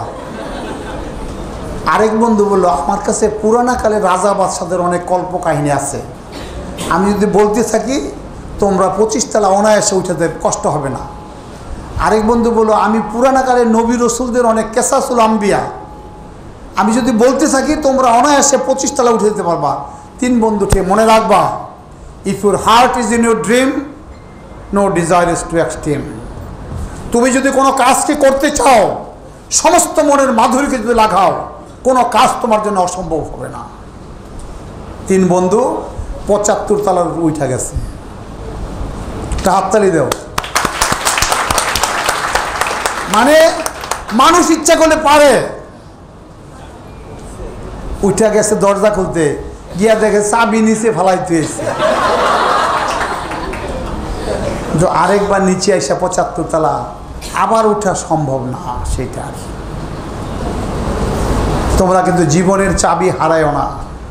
আরেক বন্ধু বললো, আমার কাছে পুরানা কালে রাজা বাদশাদের অনেক কল্প কাহিনী আছে, আমি যদি বলতে থাকি তোমরা 25 তলা অনায়াসে উঠাতে কষ্ট হবে না। আরেক বন্ধু বললো, আমি পুরানা কালের নবী রসুলদের অনেক কেসাসুল আম্বিয়া, আমি যদি বলতে থাকি তোমরা অনায়াসে 25 তলা উঠে যেতে পারবা। 3 বন্ধুকে মনে রাখবা, if your heart is in your dream no desire is too extreme. তুমি যদি কোনো কাজকে করতে চাও, সমস্ত মনের মাধুরীকে যদি লাগাও, কোনো কাজ তোমার জন্য অসম্ভব হবে না। 3 বন্ধু 75 তলার উঠা গেছে। একটা হাততালি দেও। মানে মানুষ ইচ্ছা করলে পারে। উঠা গেছে, দরজা খুলতে গিয়া দেখে চাবি নিচে ফেলাইতে হয়েছে। আরেকবার নিচে আসা 75 তলা আবার উঠা সম্ভব না। সেটা তোমরা কিন্তু জীবনের চাবি হারায়ও না।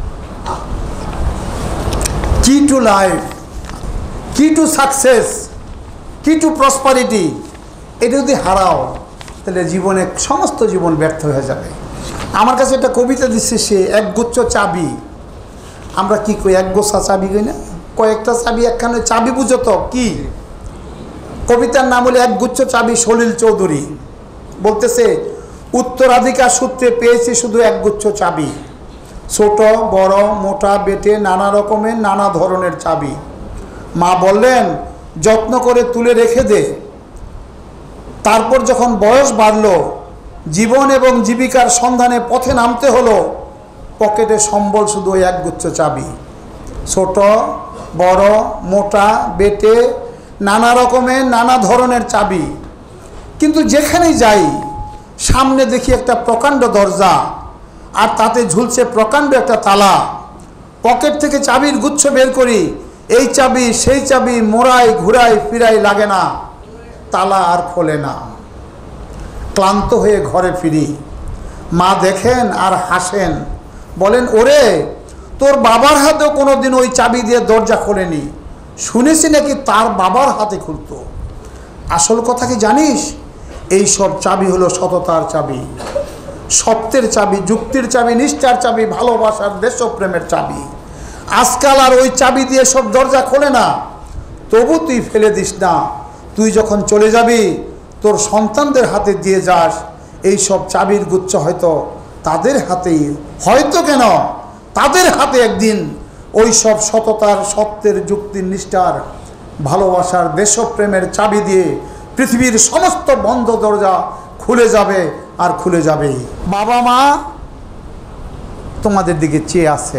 Key to life, key to success, key to prosperity, এটা যদি হারাও তাহলে জীবনে সমস্ত জীবন ব্যর্থ হয়ে যাবে। আমার কাছে একটা কবিতা দিচ্ছে সে, একগুচ্ছ চাবি। আমরা কি কই, এক গোছা চাবি কই না, কয়েকটা চাবি একখানে চাবি বুঝো তো কি? কবিতার নাম হলো একগুচ্ছ চাবি। সলিল চৌধুরী বলতেছে, উত্তরাধিকার সূত্রে পেয়েছি শুধু একগুচ্ছ চাবি, ছোট বড় মোটা বেটে নানা রকমের নানা ধরনের চাবি। মা বললেন যত্ন করে তুলে রেখে দে। তারপর যখন বয়স বাড়ল, জীবন এবং জীবিকার সন্ধানে পথে নামতে হলো, পকেটে সম্বল শুধু ওই একগুচ্ছ চাবি, ছোট বড় মোটা বেটে নানা রকমের নানা ধরনের চাবি। কিন্তু যেখানেই যাই সামনে দেখি একটা প্রকাণ্ড দরজা, আর তাতে ঝুলছে প্রকাণ্ড একটা তালা। পকেট থেকে চাবির গুচ্ছ বের করি, এই চাবি সেই চাবি, মোড়াই ঘুরাই ফিরাই লাগে না, তালা আর খোলে না। ক্লান্ত হয়ে ঘরে ফিরি, মা দেখেন আর হাসেন, বলেন ওরে তোর বাবার হাতেও কোনোদিন ওই চাবি দিয়ে দরজা খোলেনি, শুনেছি নাকি তার বাবার হাতে খুলতো। আসল কথা কি জানিস? এই সব চাবি হলো সততার চাবি, সত্যের চাবি, যুক্তির চাবি, নিষ্ঠার চাবি, ভালোবাসার দেশপ্রেমের চাবি। আজকাল আর ওই চাবি দিয়ে সব দরজা খোলে না। তবু তুই ফেলে দিস না, তুই যখন চলে যাবি তোর সন্তানদের হাতে দিয়ে যাস, এই সব চাবির গুচ্ছ হয়তো তাদের হাতেই, হয়তো কেন তাদের হাতে একদিন ওই সব সততার, সত্যের, যুক্তির, নিষ্ঠার, ভালোবাসার, দেশপ্রেমের চাবি দিয়ে পৃথিবীর সমস্ত বন্ধ দরজা খুলে যাবে আর খুলে যাবেই। বাবা মা তোমাদের দিকে চেয়ে আছে,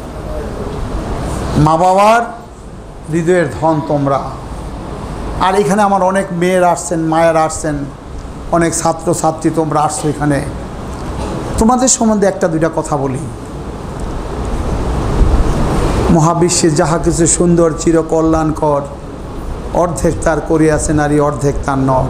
মা বাবার হৃদয়ের ধন তোমরা। আর এখানে আমার অনেক মেয়েরা আসছেন, মায়েরা আসছেন, অনেক ছাত্র ছাত্রী তোমরা আসছো এখানে। তোমাদের সম্বন্ধে একটা দুইটা কথা বলি। মহাবিশ্বে যাহা কিছু সুন্দর চিরকল্যাণকর, অর্ধেক তার করিয়াছে নারী, অর্ধেক তার নর।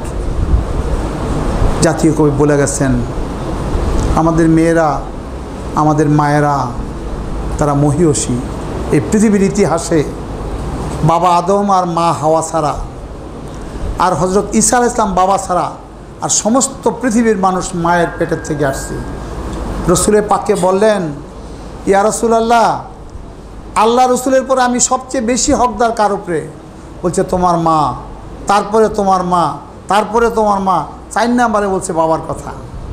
জাতীয় কবি বলে গেছেন, আমাদের মেয়েরা, আমাদের মায়েরা, তারা মহীয়সী। এই পৃথিবীর ইতিহাসে বাবা আদম আর মা হাওয়া ছাড়া, আর হজরত ঈসা আলাইহিস সালাম বাবা ছাড়া, আর সমস্ত পৃথিবীর মানুষ মায়ের পেটের থেকে আসছে। রসুলের পাককে বললেন, ইয়া রাসূলুল্লাহ, আল্লাহ রসুলের পরে আমি সবচেয়ে বেশি হকদার কার উপরে? বলছে তোমার মা, তারপরে তোমার মা, তারপরে তোমার মা, 4 নাম্বারে বলছে বাবার কথা।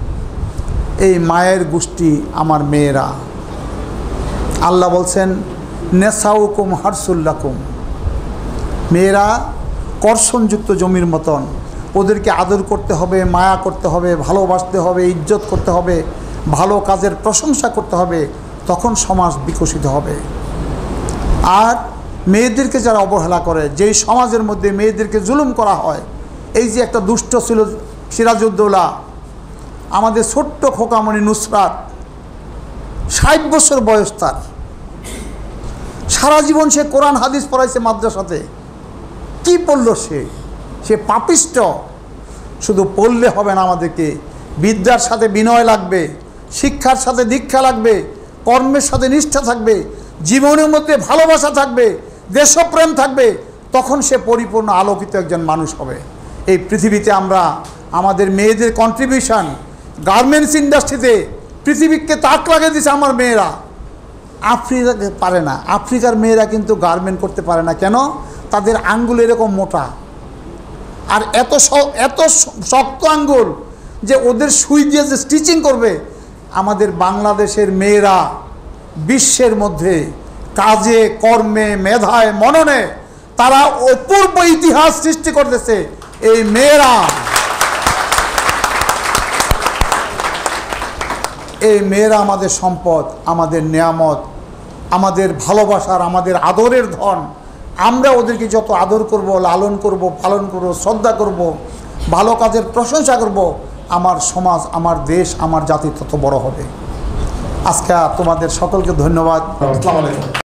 এই মায়ের গোষ্ঠী আমার মেয়েরা। আল্লাহ বলছেন নেসাউকুম হারসুল্লাকুম, মেয়েরা কর্ষণযুক্ত জমির মতন, ওদেরকে আদর করতে হবে, মায়া করতে হবে, ভালোবাসতে হবে, ইজ্জত করতে হবে, ভালো কাজের প্রশংসা করতে হবে, তখন সমাজ বিকশিত হবে। আর মেয়েদেরকে যারা অবহেলা করে, যেই সমাজের মধ্যে মেয়েদেরকে জুলুম করা হয়, এই যে একটা দুষ্ট ছিল সিরাজউদ্দৌলা, আমাদের ছোট্ট খোকামণি নুসরাত, 60 বছর বয়স তার, সারা জীবন সে কোরআন হাদিস পড়াইছে মাদ্রাসাতে। কি পড়ল সে পাপিষ্ট। শুধু পড়লে হবে না, আমাদেরকে বিদ্যার সাথে বিনয় লাগবে, শিক্ষার সাথে দীক্ষা লাগবে, কর্মের সাথে নিষ্ঠা থাকবে, জীবনের মধ্যে ভালোবাসা থাকবে, দেশপ্রেম থাকবে, তখন সে পরিপূর্ণ আলোকিত একজন মানুষ হবে। এই পৃথিবীতে আমরা আমাদের মেয়েদের কন্ট্রিবিউশন, গার্মেন্টস ইন্ডাস্ট্রিতে পৃথিবীকে তাক লাগিয়ে দিয়েছে আমার মেয়েরা। আফ্রিকাকে পারে না, আফ্রিকার মেয়েরা কিন্তু গার্মেন্ট করতে পারে না। কেন? তাদের আঙ্গুল এরকম মোটা, আর এত শক্ত আঙ্গুল যে ওদের সুই দিয়ে যে স্টিচিং করবে। আমাদের বাংলাদেশের মেয়েরা বিশ্বের মধ্যে কাজে, কর্মে, মেধায়, মননে তারা অপূর্ব ইতিহাস সৃষ্টি করতেছে। এই মেয়েরা, এই মেয়েরা আমাদের সম্পদ, আমাদের নেয়ামত, আমাদের ভালোবাসার, আমাদের আদরের ধন। আমরা ওদেরকে যত আদর করব, লালন করব, পালন করব, শ্রদ্ধা করব, ভালো কাজের প্রশংসা করব, আমার সমাজ, আমার দেশ, আমার জাতি তত বড় হবে। আজকে তোমাদের সকলকে ধন্যবাদ। আসসালামু আলাইকুম।